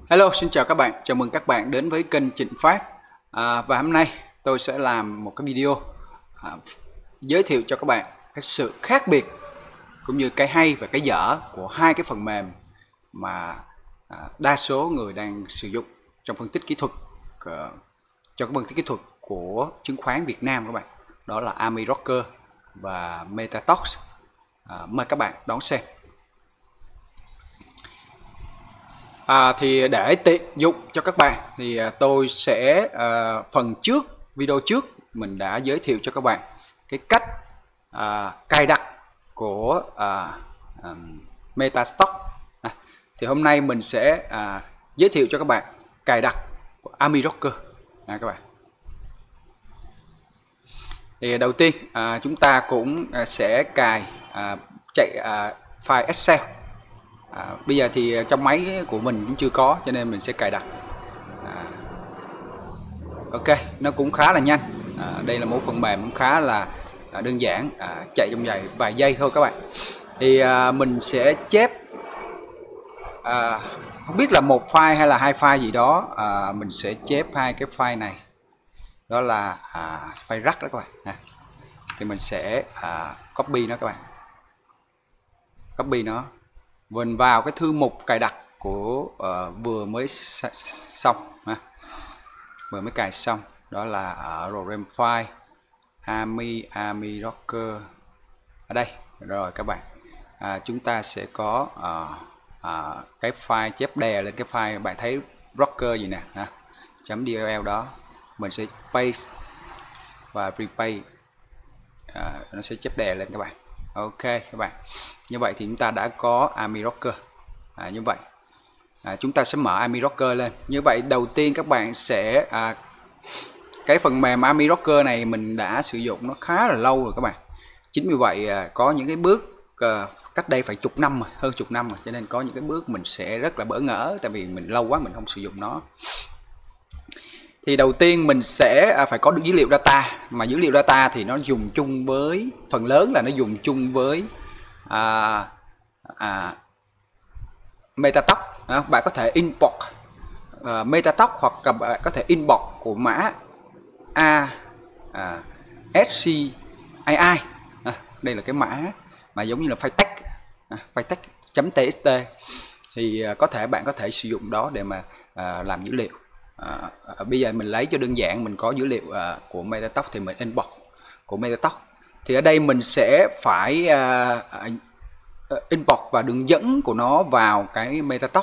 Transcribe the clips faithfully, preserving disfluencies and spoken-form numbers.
Hello, xin chào các bạn, chào mừng các bạn đến với kênh Trịnh Phát. à, Và hôm nay tôi sẽ làm một cái video à, giới thiệu cho các bạn cái sự khác biệt cũng như cái hay và cái dở của hai cái phần mềm mà à, đa số người đang sử dụng trong phân tích kỹ thuật à, cho cái phân tích kỹ thuật của chứng khoán Việt Nam các bạn. Đó là AmiRoker và Metatox. à, Mời các bạn đón xem. À, thì để tiện dụng cho các bạn thì à, tôi sẽ à, phần trước video trước mình đã giới thiệu cho các bạn cái cách à, cài đặt của à, à, Metastock. à, thì hôm nay mình sẽ à, giới thiệu cho các bạn cài đặt của AmiRoker à, các bạn. Thì đầu tiên à, chúng ta cũng sẽ cài à, chạy à, file Excel. À, bây giờ thì trong máy của mình cũng chưa có cho nên mình sẽ cài đặt. à, Ok, nó cũng khá là nhanh. à, Đây là một phần mềm cũng khá là à, đơn giản, à, chạy trong vài vài giây thôi các bạn. Thì à, mình sẽ chép à, không biết là một file hay là hai file gì đó. à, Mình sẽ chép hai cái file này, đó là à, file rắc đó các bạn. à, Thì mình sẽ à, copy nó các bạn, copy nó mình vào cái thư mục cài đặt của uh, vừa mới xong ha. vừa mới cài xong, đó là ở program file Ami AmiRoker ở đây rồi các bạn. à, chúng ta sẽ có uh, uh, cái file chép đè lên cái file bạn thấy rocker gì nè ha, .dll đó mình sẽ paste và repaste. à, nó sẽ chép đè lên các bạn. Ok các bạn, như vậy thì chúng ta đã có AmiRoker. à, như vậy à, chúng ta sẽ mở AmiRoker lên. Như vậy đầu tiên các bạn sẽ à, cái phần mềm AmiRoker này mình đã sử dụng nó khá là lâu rồi các bạn. Chính vì vậy à, có những cái bước à, cách đây phải chục năm rồi, hơn chục năm rồi, cho nên có những cái bước mình sẽ rất là bỡ ngỡ, tại vì mình lâu quá mình không sử dụng nó. Thì đầu tiên mình sẽ phải có được dữ liệu data, mà dữ liệu data thì nó dùng chung với, phần lớn là nó dùng chung với à, à, Metatox. à, Bạn có thể import à, Metatox hoặc là bạn có thể import của mã A à, ét xê i i. à, Đây là cái mã mà giống như là file text, à, file text.txt. Thì à, có thể bạn có thể sử dụng đó để mà à, làm dữ liệu. À, à, bây giờ mình lấy cho đơn giản, mình có dữ liệu à, của Metatox thì mình import của Metatox. Thì ở đây mình sẽ phải à, à, import và đường dẫn của nó vào cái Metatox.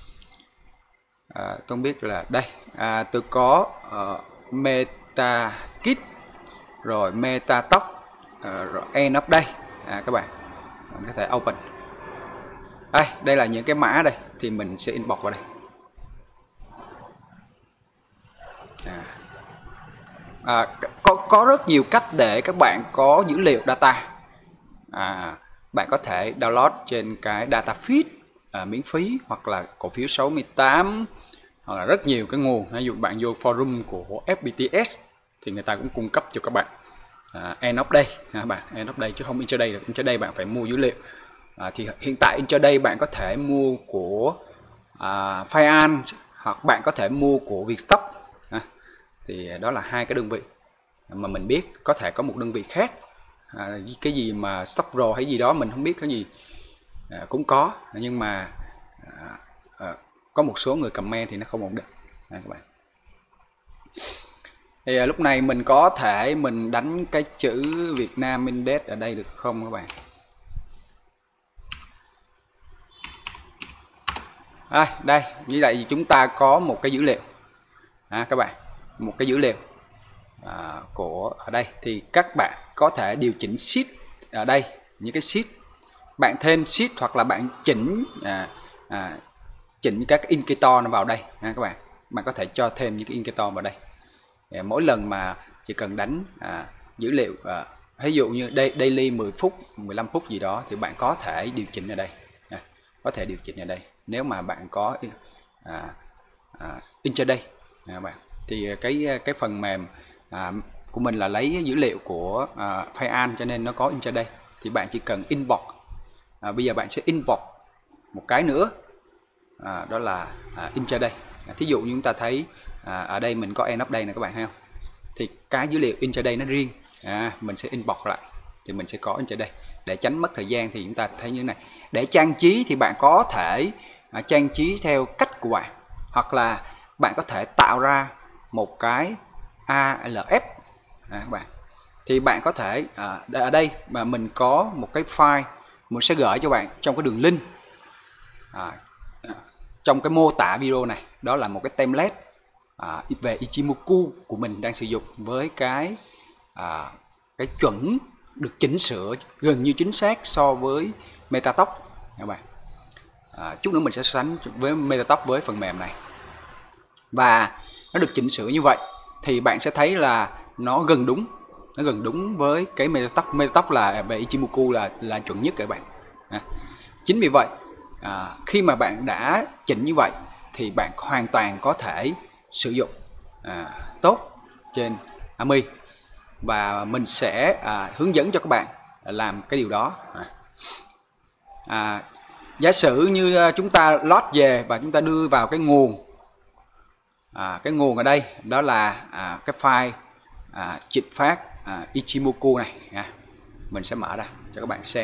à, tôi không biết là đây à, tôi có uh, MetaKit rồi Metatox uh, rồi end up đây. à, các bạn mình có thể open đây, đây là những cái mã đây thì mình sẽ import vào đây. À, à, có, có rất nhiều cách để các bạn có dữ liệu data. à, Bạn có thể download trên cái data feed à, miễn phí, hoặc là cổ phiếu sáu mươi tám, hoặc là rất nhiều cái nguồn. Ví dụ bạn vô forum của ép pê tê ét thì người ta cũng cung cấp cho các bạn à, end of day ha, bạn end of day chứ không intraday được. Intraday bạn phải mua dữ liệu. à, thì hiện tại intraday bạn có thể mua của à, Fian, hoặc bạn có thể mua của Vietstock. à, thì đó là hai cái đơn vị mà mình biết. Có thể có một đơn vị khác à, cái gì mà Stock Pro hay gì đó mình không biết cái gì à, cũng có, nhưng mà à, à, có một số người comment thì nó không ổn định. à, các bạn thì à, lúc này mình có thể mình đánh cái chữ Việt Nam Index ở đây được không các bạn? à, đây như vậy chúng ta có một cái dữ liệu à, các bạn một cái dữ liệu à, của ở đây. Thì các bạn có thể điều chỉnh sheet ở đây, những cái sheet bạn thêm sheet, hoặc là bạn chỉnh à, à, chỉnh các indicator nó vào đây ha, các bạn bạn có thể cho thêm những cái indicator vào đây. à, mỗi lần mà chỉ cần đánh à, dữ liệu à, ví dụ như đây daily mười phút mười lăm phút gì đó thì bạn có thể điều chỉnh ở đây. à, có thể điều chỉnh ở đây nếu mà bạn có à, à, intraday. à, bạn thì cái cái phần mềm à, của mình là lấy dữ liệu của à, Fian, cho nên nó có intraday. Thì bạn chỉ cần import. à, bây giờ bạn sẽ import một cái nữa à, đó là à, intraday. À, thí dụ như chúng ta thấy à, ở đây mình có end of day này các bạn thấy không, thì cái dữ liệu intraday nó riêng, à, mình sẽ import lại thì mình sẽ có intraday. Để tránh mất thời gian thì chúng ta thấy như thế này. Để trang trí thì bạn có thể à, trang trí theo cách của bạn, hoặc là bạn có thể tạo ra một cái a lờ ép à, các bạn. Thì bạn có thể à, ở đây mà mình có một cái file, mình sẽ gửi cho bạn trong cái đường link à, trong cái mô tả video này. Đó là một cái template à, về Ichimoku của mình đang sử dụng với cái à, cái chuẩn được chỉnh sửa gần như chính xác so với Metatalk các bạn. À, chút nữa mình sẽ so sánh với Metatalk với phần mềm này, và nó được chỉnh sửa như vậy thì bạn sẽ thấy là nó gần đúng, nó gần đúng với cái Metatalk. Metatalk là về Ichimoku là là chuẩn nhất các bạn. À, chính vì vậy à, khi mà bạn đã chỉnh như vậy thì bạn hoàn toàn có thể sử dụng à, tốt trên Ami, và mình sẽ à, hướng dẫn cho các bạn làm cái điều đó. À, à, giả sử như chúng ta load về và chúng ta đưa vào cái nguồn, à, cái nguồn ở đây đó là à, cái file à, trích phát à, Ichimoku này nha. Mình sẽ mở ra cho các bạn xem.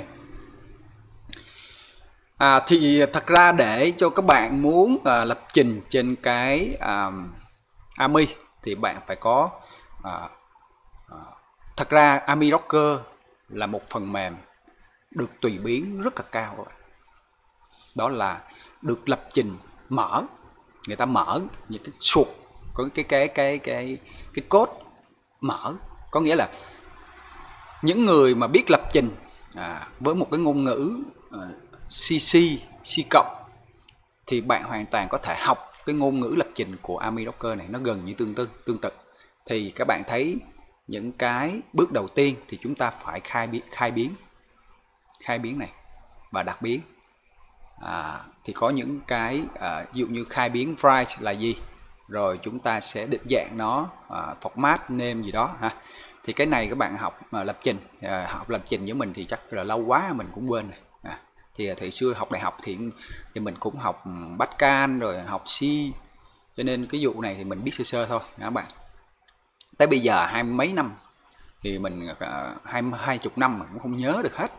À, thì thật ra để cho các bạn muốn à, lập trình trên cái à, Ami thì bạn phải có à, à, thật ra Ami Docker là một phần mềm được tùy biến rất là cao rồi. Đó là được lập trình mở, người ta mở những cái suột, có cái cái cái cái cái code mở, có nghĩa là những người mà biết lập trình à, với một cái ngôn ngữ à, C C, C cộng thì bạn hoàn toàn có thể học cái ngôn ngữ lập trình của Ami Docker này, nó gần như tương tự tương tự. Thì các bạn thấy những cái bước đầu tiên thì chúng ta phải khai biến khai biến khai biến này và đặc biến. À, thì có những cái à, ví dụ như khai biến write là gì, rồi chúng ta sẽ định dạng nó à, format name gì đó ha. Thì cái này các bạn học à, lập trình à, học lập trình với mình thì chắc là lâu quá mình cũng quên rồi. À, thì thời xưa học đại học thì thì mình cũng học Pascal rồi học C, cho nên cái vụ này thì mình biết sơ sơ thôi các bạn. Tới bây giờ hai mấy năm thì mình à, hai hai chục năm mà cũng không nhớ được hết,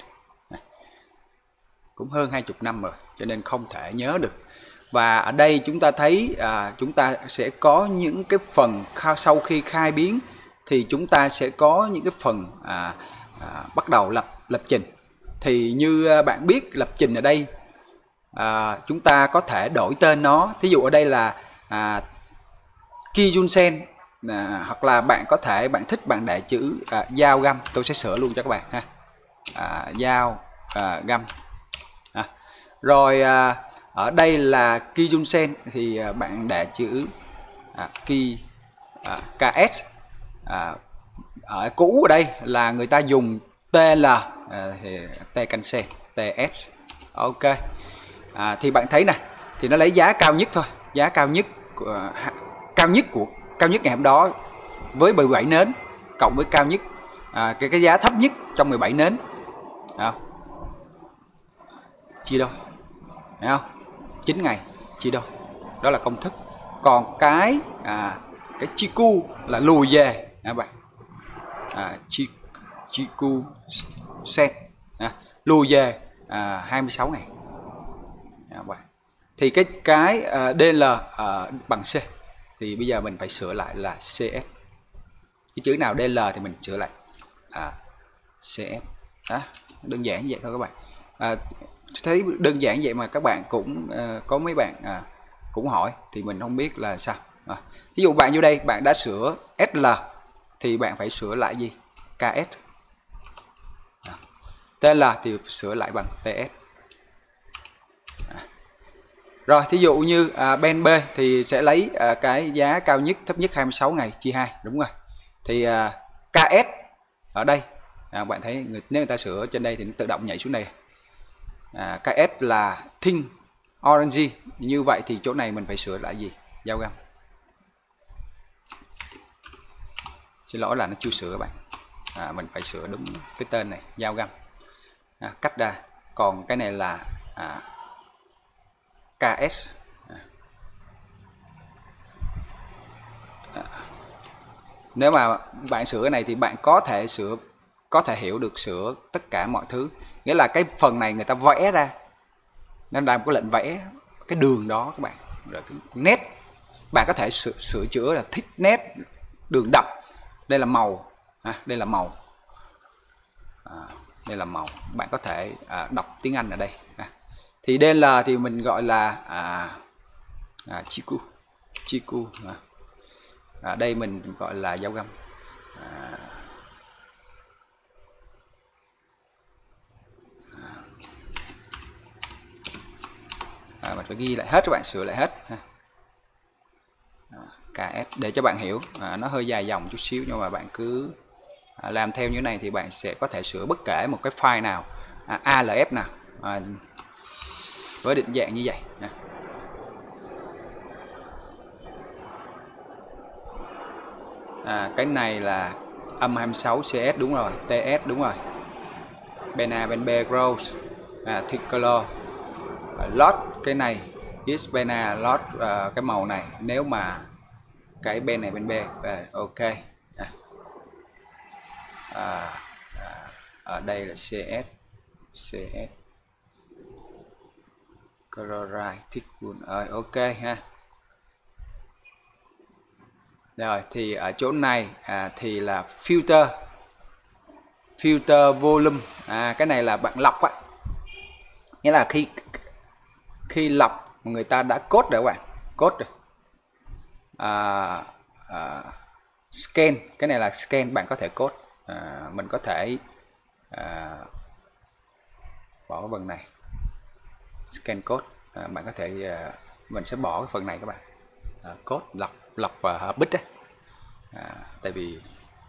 cũng hơn hai chục năm rồi cho nên không thể nhớ được. Và ở đây chúng ta thấy à, chúng ta sẽ có những cái phần sau khi khai biến thì chúng ta sẽ có những cái phần à, à, bắt đầu lập lập trình. Thì như bạn biết lập trình ở đây à, chúng ta có thể đổi tên nó, thí dụ ở đây là à, Kijunsen à, hoặc là bạn có thể bạn thích bạn để chữ à, dao găm, tôi sẽ sửa luôn cho các bạn ha. À, dao à, găm à. Rồi à, ở đây là Kijunsen thì à, bạn để chữ à, Ki à, ca ét à, ở cũ ở đây là người ta dùng tê lờ à, thì T cansen tê ét. Ok à, thì bạn thấy này thì nó lấy giá cao nhất thôi, giá cao nhất của, cao nhất của cao nhất ngày hôm đó với mười bảy nến cộng với cao nhất à, cái cái giá thấp nhất trong mười bảy nến à, chia đôi, thấy không? chín ngày chia đôi, đó là công thức. Còn cái à, cái Chiku là lùi về các bạn à, chi, Chiku sen à, lùi về à, hai mươi sáu ngày à, bạn. Thì cái cái à, đê lờ à, bằng C thì bây giờ mình phải sửa lại là xê ét. Cái chữ nào đê lờ thì mình sửa lại à, xê ét à, đơn giản vậy thôi các bạn. À, thấy đơn giản vậy mà các bạn cũng uh, có mấy bạn à, cũng hỏi thì mình không biết là sao. À, ví dụ bạn vô đây bạn đã sửa ét lờ thì bạn phải sửa lại gì? ca ét. À, tê lờ thì sửa lại bằng tê ét. À. Rồi thí dụ như à, ben B thì sẽ lấy à, cái giá cao nhất thấp nhất hai mươi sáu ngày chia hai, đúng rồi. Thì à, ca ét ở đây à, bạn thấy người, nếu người ta sửa trên đây thì nó tự động nhảy xuống đây. À, ca ét là thin orange, như vậy thì chỗ này mình phải sửa lại gì? Dao găm. Xin lỗi là nó chưa sửa các bạn. À, mình phải sửa đúng cái tên này, dao găm. À, cắt ra. Còn cái này là à, ca ét Nếu mà bạn sửa cái này thì bạn có thể sửa, có thể hiểu được sửa tất cả mọi thứ. Nghĩa là cái phần này người ta vẽ ra, nên làm cái lệnh vẽ cái đường đó các bạn, rồi cái nét bạn có thể sửa, sửa chữa là thích nét, đường đậm. Đây là màu, à, đây là màu, à, đây là màu. Bạn có thể à, đọc tiếng Anh ở đây. À. Thì đê lờ thì mình gọi là à, à, chiku, chiku. À. À, đây mình gọi là dao găm. À. À, mình phải ghi lại hết, các bạn sửa lại hết. À, ca ét để cho bạn hiểu. À, nó hơi dài dòng chút xíu nhưng mà bạn cứ à, làm theo như này thì bạn sẽ có thể sửa bất kể một cái file nào, à, a lờ ép nào, à, với định dạng như vậy. À. À, cái này là âm hai mươi sáu xê ét đúng rồi, tê ét đúng rồi, ben A ben B grows, à, tricolor, à, lot cái này is ben A lot, à, cái màu này nếu mà cái ben này ben B, à, ok. À. À, à, ở đây là xê ét, xê ét chloride thick wool, rồi ok ha. Rồi thì ở chỗ này à, thì là filter, filter volume. À, cái này là bạn lọc á, nghĩa là khi khi lọc người ta đã code rồi các bạn, code rồi. À, à, scan, cái này là scan, bạn có thể code. À, mình có thể à, bỏ cái phần này, scan code. À, bạn có thể à, mình sẽ bỏ cái phần này các bạn, à, code lọc lọc và hợp bit đấy. À, tại vì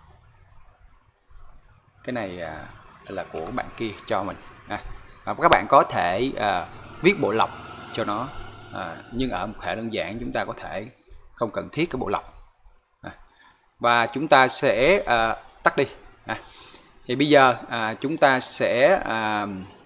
cái này à, là của bạn kia cho mình. À, các bạn có thể à, viết bộ lọc cho nó, à, nhưng ở một hệ đơn giản chúng ta có thể không cần thiết cái bộ lọc. À, và chúng ta sẽ à, tắt đi. À, thì bây giờ à, chúng ta sẽ à,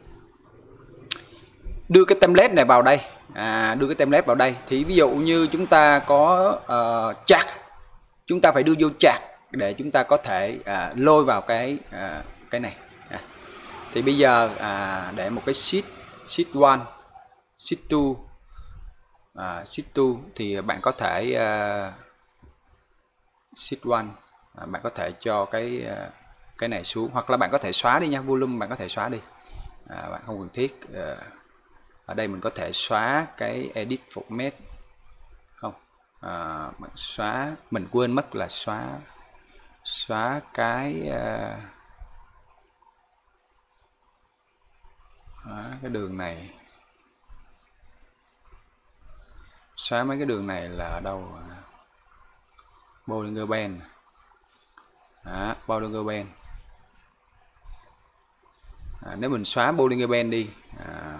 đưa cái template này vào đây. À, đưa cái template vào đây thì ví dụ như chúng ta có uh, chart, chúng ta phải đưa vô chart để chúng ta có thể à, lôi vào cái à, cái này. À, thì bây giờ à, để một cái sheet, sheet one, sheet two, à, sheet two thì bạn có thể à, sheet one, à, bạn có thể cho cái à, cái này xuống, hoặc là bạn có thể xóa đi nha, volume bạn có thể xóa đi, à, bạn không cần thiết. À, ở đây mình có thể xóa cái edit format không, à, bạn xóa, mình quên mất là xóa xóa cái uh, à, cái đường này, xóa mấy cái đường này là ở đâu, à, Bollinger Band, à, Bollinger Band. À, nếu mình xóa Bollinger Band đi, à,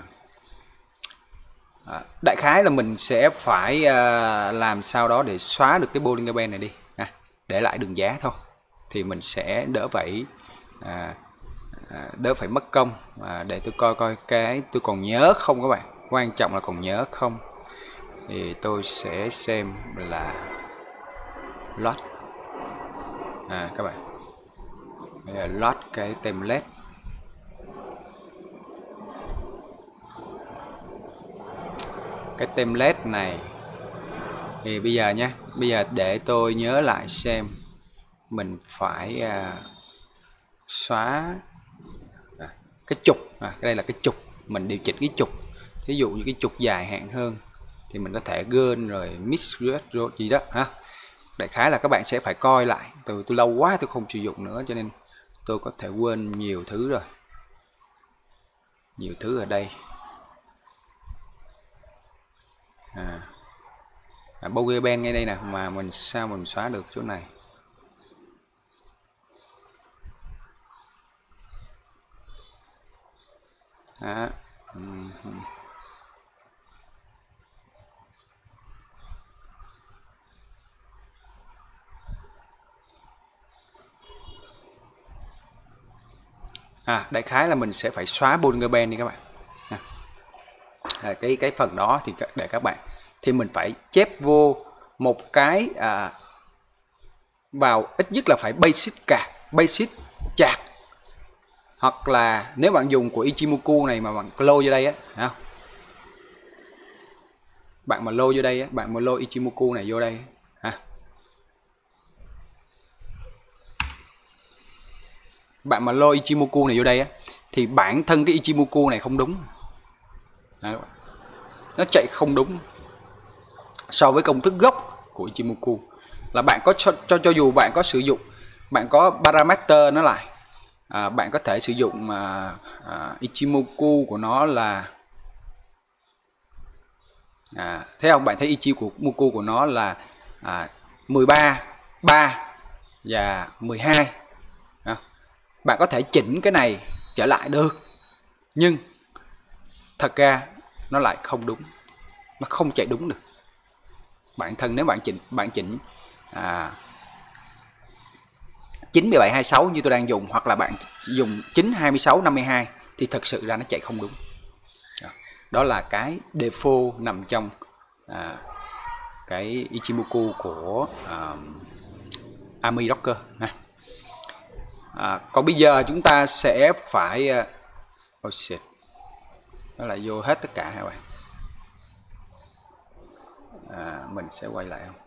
à, đại khái là mình sẽ phải à, làm sao đó để xóa được cái Bollinger Band này đi, à, để lại đường giá thôi thì mình sẽ đỡ phải à, à, đỡ phải mất công. À, để tôi coi coi cái tôi còn nhớ không các bạn, quan trọng là còn nhớ không. Thì tôi sẽ xem là load, à các bạn, bây giờ load cái template. Cái template này thì bây giờ nhé, bây giờ để tôi nhớ lại xem mình phải à, xóa à, cái trục, à, đây là cái trục, mình điều chỉnh cái trục. Thí dụ như cái trục dài hạn hơn thì mình có thể gơn rồi mix rồi gì đó ha. Đại khái là các bạn sẽ phải coi lại, từ tôi lâu quá tôi không sử dụng nữa cho nên tôi có thể quên nhiều thứ rồi, nhiều thứ ở đây. À, à, Bollinger Band ngay đây nè, mà mình sao mình xóa được chỗ này. À, um, à, đại khái là mình sẽ phải xóa Bollinger Band đi các bạn. À, à, cái cái phần đó thì để các bạn thì mình phải chép vô một cái à, vào ít nhất là phải basic card, basic chart, hoặc là nếu bạn dùng của Ichimoku này mà bạn lôi vô đây á, thấy không? Bạn mà lôi vô đây á, bạn mà lôi Ichimoku này vô đây ha. Bạn mà lôi Ichimoku này vô đây á thì bản thân cái Ichimoku này không đúng. Đó. Nó chạy không đúng so với công thức gốc của Ichimoku. Là bạn có cho cho, cho dù bạn có sử dụng, bạn có parameter nó lại, à, bạn có thể sử dụng à, à, Ichimoku của nó là à, thấy không? Bạn thấy Ichimoku của nó là à, mười ba, ba và mười hai. À, bạn có thể chỉnh cái này trở lại được, nhưng thật ra nó lại không đúng, nó không chạy đúng được. Bản thân nếu bạn chỉnh bạn chỉnh à, chín bảy hai sáu như tôi đang dùng, hoặc là bạn dùng chín hai sáu năm hai thì thật sự ra nó chạy không đúng. Đó là cái default nằm trong à, cái Ichimoku của à, Army Docker ha. À, còn bây giờ chúng ta sẽ phải oh shit, nó lại vô hết tất cả hả bạn? À, mình sẽ quay lại không?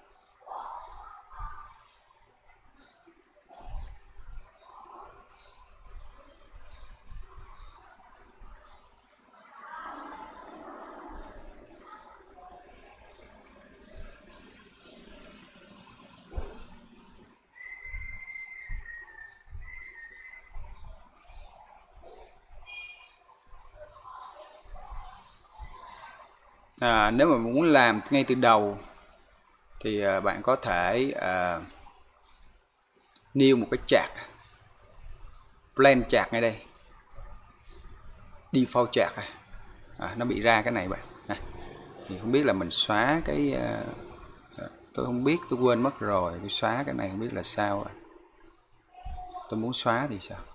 À, nếu mà muốn làm ngay từ đầu thì à, bạn có thể à, new một cái chart, plan chart ngay đây, default chart à, nó bị ra cái này bạn à, thì không biết là mình xóa cái à, tôi không biết, tôi quên mất rồi, tôi xóa cái này không biết là sao à. Tôi muốn xóa thì sao?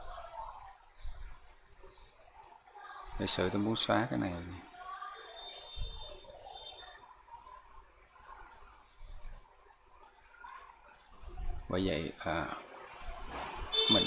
Thực sự tôi muốn xóa cái này. Bởi vậy à, mình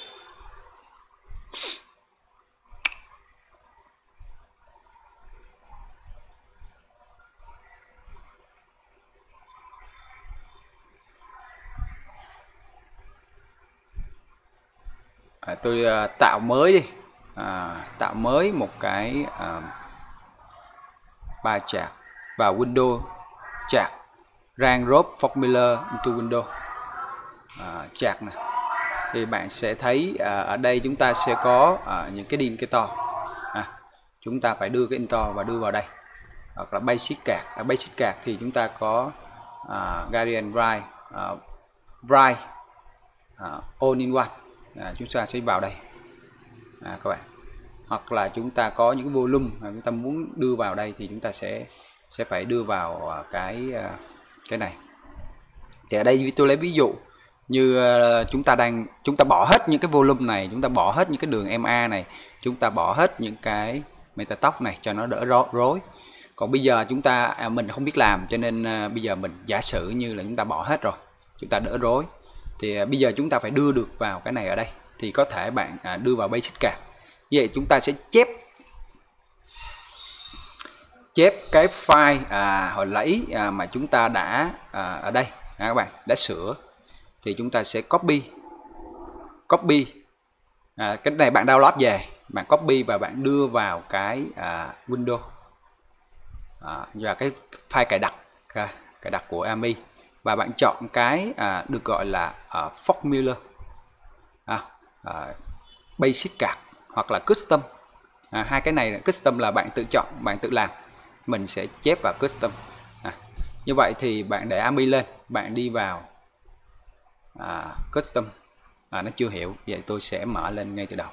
à, tôi à, tạo mới đi, à, tạo mới một cái à, ba chart vào Windows chart, rang drop formula into Windows à, chart này, thì bạn sẽ thấy à, ở đây chúng ta sẽ có à, những cái indicator à, chúng ta phải đưa cái indicator và đưa vào đây, hoặc là basic card. Ở basic card thì chúng ta có à, Guardian Write, à, Write à, all in one, à, chúng ta sẽ vào đây à, các bạn, hoặc là chúng ta có những cái volume mà chúng ta muốn đưa vào đây thì chúng ta sẽ sẽ phải đưa vào cái cái này. Thì ở đây tôi lấy ví dụ như chúng ta đang chúng ta bỏ hết những cái volume này, chúng ta bỏ hết những cái đường em a này, chúng ta bỏ hết những cái metatalk này cho nó đỡ rối. Còn bây giờ chúng ta à, mình không biết làm, cho nên à, bây giờ mình giả sử như là chúng ta bỏ hết rồi, chúng ta đỡ rối. Thì à, bây giờ chúng ta phải đưa được vào cái này ở đây, thì có thể bạn à, đưa vào basic card. Vậy chúng ta sẽ chép chép cái file à, hồi nãy à, mà chúng ta đã à, ở đây à, các bạn đã sửa, thì chúng ta sẽ copy copy à, cái này bạn download về, bạn copy và bạn đưa vào cái à, Windows à, và cái file cài đặt à, cài đặt của Army, và bạn chọn cái à, được gọi là à, formula à, à, basic card hoặc là custom. À, hai cái này custom là bạn tự chọn, bạn tự làm, mình sẽ chép vào custom. À, như vậy thì bạn để Army lên, bạn đi vào à, custom, à, nó chưa hiểu, vậy tôi sẽ mở lên ngay từ đầu.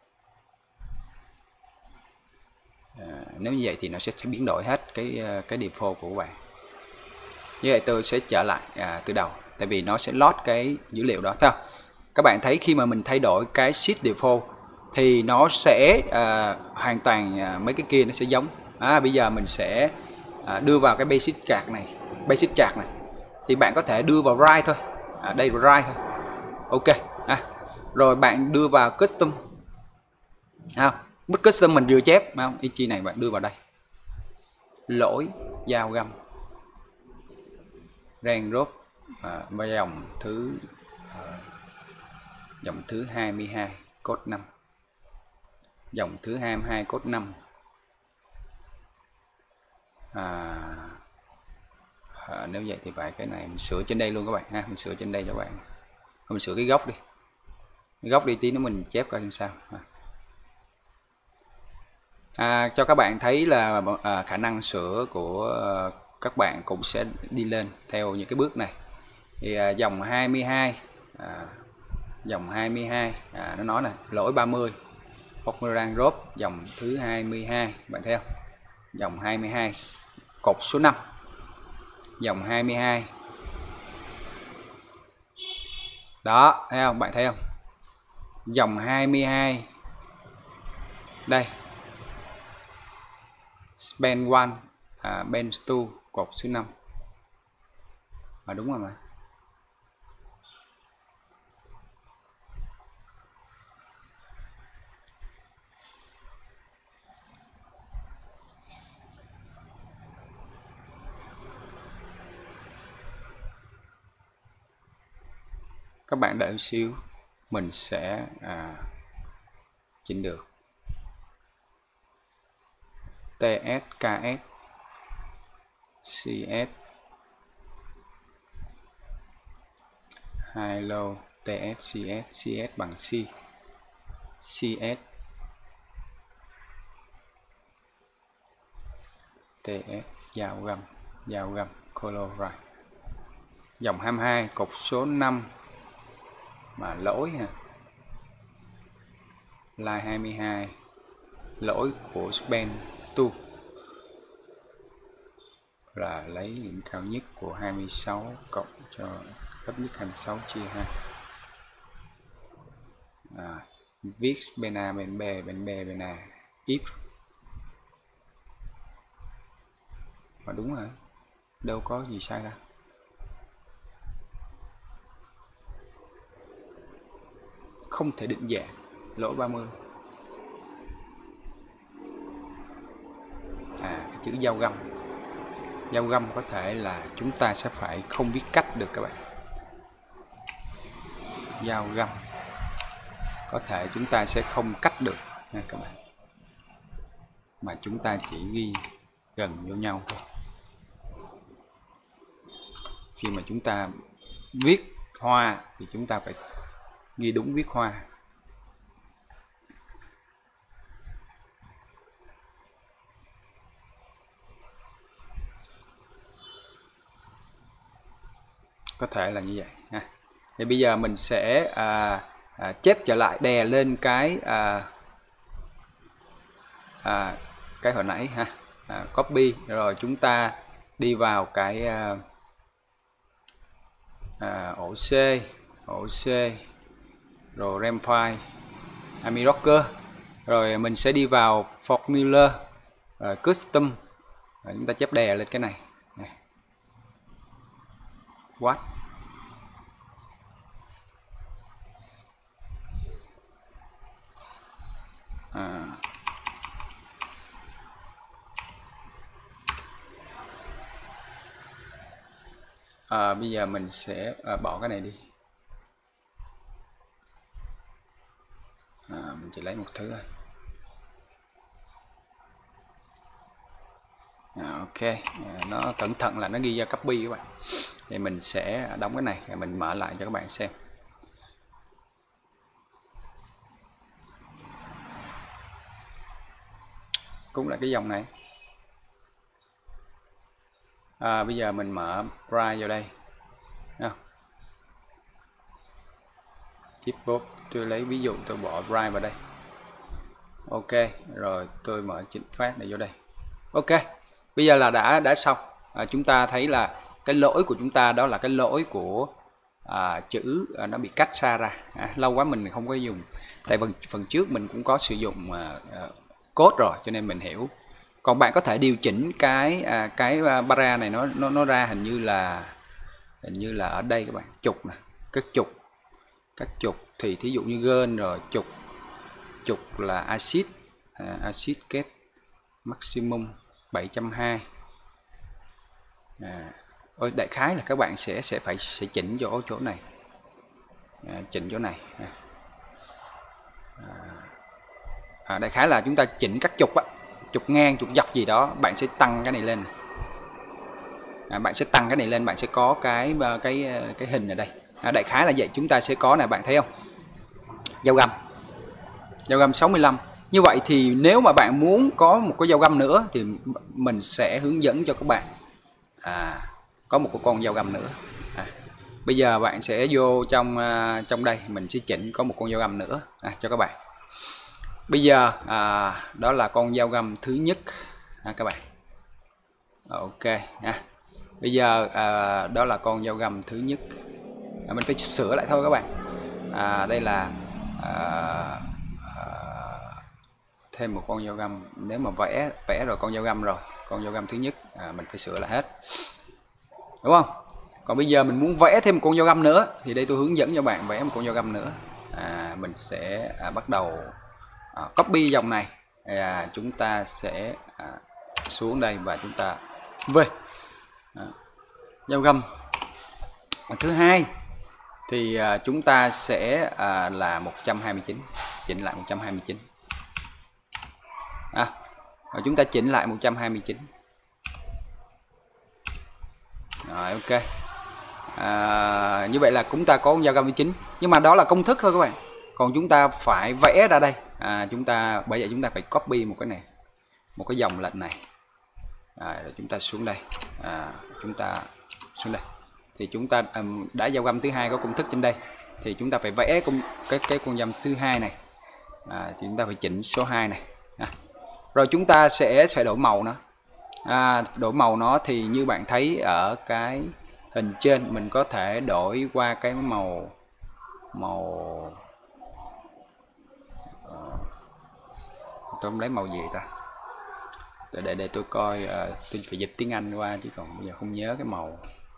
À, nếu như vậy thì nó sẽ biến đổi hết cái cái default của bạn. Như vậy tôi sẽ trở lại à, từ đầu, tại vì nó sẽ load cái dữ liệu đó. Thấy không? Các bạn thấy khi mà mình thay đổi cái sheet default thì nó sẽ à, hoàn toàn à, mấy cái kia nó sẽ giống. À, bây giờ mình sẽ à, đưa vào cái basic chart này, basic chart này thì bạn có thể đưa vào write thôi, à, đây là right thôi. Ok à, rồi bạn đưa vào custom à, bút custom mình vừa chép không, ý chi này bạn đưa vào đây, lỗi dao găm rang rốt à, dòng thứ à, dòng thứ hai mươi hai code năm, dòng thứ hai mươi hai code năm. À, à, nếu vậy thì phải cái này mình sửa trên đây luôn các bạn ha, mình sửa trên đây cho bạn, mình sửa cái góc đi, cái góc đi tí nữa mình chép coi làm sao. À, cho các bạn thấy là à, khả năng sửa của à, các bạn cũng sẽ đi lên theo những cái bước này. Thì à, dòng hai mươi hai à, dòng hai mươi hai à, nó nói này lỗi ba mươi Boomerang drop dòng thứ hai mươi hai, bạn thấy không, dòng hai mươi hai cột số năm, dòng hai mươi hai đó, thấy không, bạn thấy không, dòng hai mươi hai đây span one à, bench two cột số năm à, đúng rồi mà. Các bạn đợi một xíu, mình sẽ à, chỉnh được. tê ét, ca ét, xê ét, high low, tê ét, xê ét, xê ét bằng C, xê ét, tê ét, dao găm, dao găm, color right. Dòng hai mươi hai cột số năm mà lỗi ha, line hai mươi hai lỗi của span hai là lấy điểm cao nhất của hai mươi sáu cộng cho thấp nhất hai mươi sáu chia hai à, viết bên A bên B bên B bên A if mà đúng rồi, đâu có gì sai đâu. Không thể định dạng lỗi ba mươi à, cái chữ dao găm, dao găm có thể là chúng ta sẽ phải không viết cách được các bạn, dao găm có thể chúng ta sẽ không cắt được nha các bạn, mà chúng ta chỉ ghi gần vô nhau thôi. Khi mà chúng ta viết hoa thì chúng ta phải ghi đúng viết hoa. Có thể là như vậy ha. Thì bây giờ mình sẽ à, à, chép trở lại, đè lên cái à, à, cái hồi nãy ha, à, copy rồi chúng ta đi vào cái à, à, ổ C, ổ C rồi rem file Ami Docker, rồi mình sẽ đi vào formula rồi custom, rồi chúng ta chép đè lên cái này, này. What à. À, bây giờ mình sẽ à, bỏ cái này đi, à, mình chỉ lấy một thứ thôi. À, ok, à, nó cẩn thận là nó ghi ra copy các bạn, thì mình sẽ đóng cái này và mình mở lại cho các bạn xem. Cũng là cái dòng này. À, bây giờ mình mở Bright vào đây. Keyboard, tôi lấy ví dụ tôi bỏ Bright vào đây. Ok, rồi tôi mở chỉnh phát này vô đây. Ok, bây giờ là đã đã xong. À, chúng ta thấy là cái lỗi của chúng ta đó là cái lỗi của à, chữ à, nó bị cách xa ra. À, lâu quá mình không có dùng. Tại phần phần trước mình cũng có sử dụng à, à, code rồi cho nên mình hiểu. Còn bạn có thể điều chỉnh cái à, cái para này nó nó nó ra hình như là hình như là ở đây các bạn, trục nè. các trục các trục thì thí dụ như gơn rồi trục trục là acid à, acid kết maximum bảy trăm hai mươi. À, ôi, đại khái là các bạn sẽ sẽ phải sẽ chỉnh chỗ chỗ này, à, chỉnh chỗ này. À, à, đại khái là chúng ta chỉnh các trục á, trục ngang, trục dọc gì đó, bạn sẽ tăng cái này lên. À, bạn sẽ tăng cái này lên, bạn sẽ có cái cái cái hình ở đây. À, đại khái là vậy, chúng ta sẽ có này, bạn thấy không? Dao găm, dao găm sáu mươi lăm. Như vậy thì nếu mà bạn muốn có một cái dao găm nữa thì mình sẽ hướng dẫn cho các bạn. À, có một cái con dao găm nữa. À, bây giờ bạn sẽ vô trong uh, trong đây, mình sẽ chỉnh có một con dao găm nữa à, cho các bạn. Bây giờ à, đó là con dao găm thứ nhất à, các bạn. Ok à. Bây giờ à, đó là con dao găm thứ nhất. À, mình phải sửa lại thôi các bạn. À, đây là à, à, thêm một con dao găm. Nếu mà vẽ vẽ rồi con dao găm rồi, con dao găm thứ nhất à, mình phải sửa lại hết, đúng không? Còn bây giờ mình muốn vẽ thêm một con dao găm nữa thì đây tôi hướng dẫn cho bạn vẽ một con dao găm nữa. À, mình sẽ à, bắt đầu à, copy dòng này. À, chúng ta sẽ à, xuống đây và chúng ta về à, dao găm thứ hai thì à, chúng ta sẽ à, là một trăm hai mươi chín, chỉnh lại một trăm hai mươi chín. À, và chúng ta chỉnh lại một trăm hai mươi chín. Rồi, ok. À, như vậy là chúng ta có dao găm thứ chín, nhưng mà đó là công thức thôi các bạn. Còn chúng ta phải vẽ ra đây. À, chúng ta bây giờ chúng ta phải copy một cái này, một cái dòng lệnh này. À, rồi chúng ta xuống đây. À, chúng ta xuống đây. Thì chúng ta um, đã dao găm thứ hai có công thức trên đây. Thì chúng ta phải vẽ công, cái cái con dao thứ hai này. À, thì chúng ta phải chỉnh số hai này. À, rồi chúng ta sẽ sẽ đổi màu nó. À, đổi màu nó thì như bạn thấy ở cái hình trên, mình có thể đổi qua cái màu màu uh, tôi không lấy màu gì ta, để để, để tôi coi, uh, tôi phải dịch tiếng Anh qua chứ còn bây giờ không nhớ cái màu.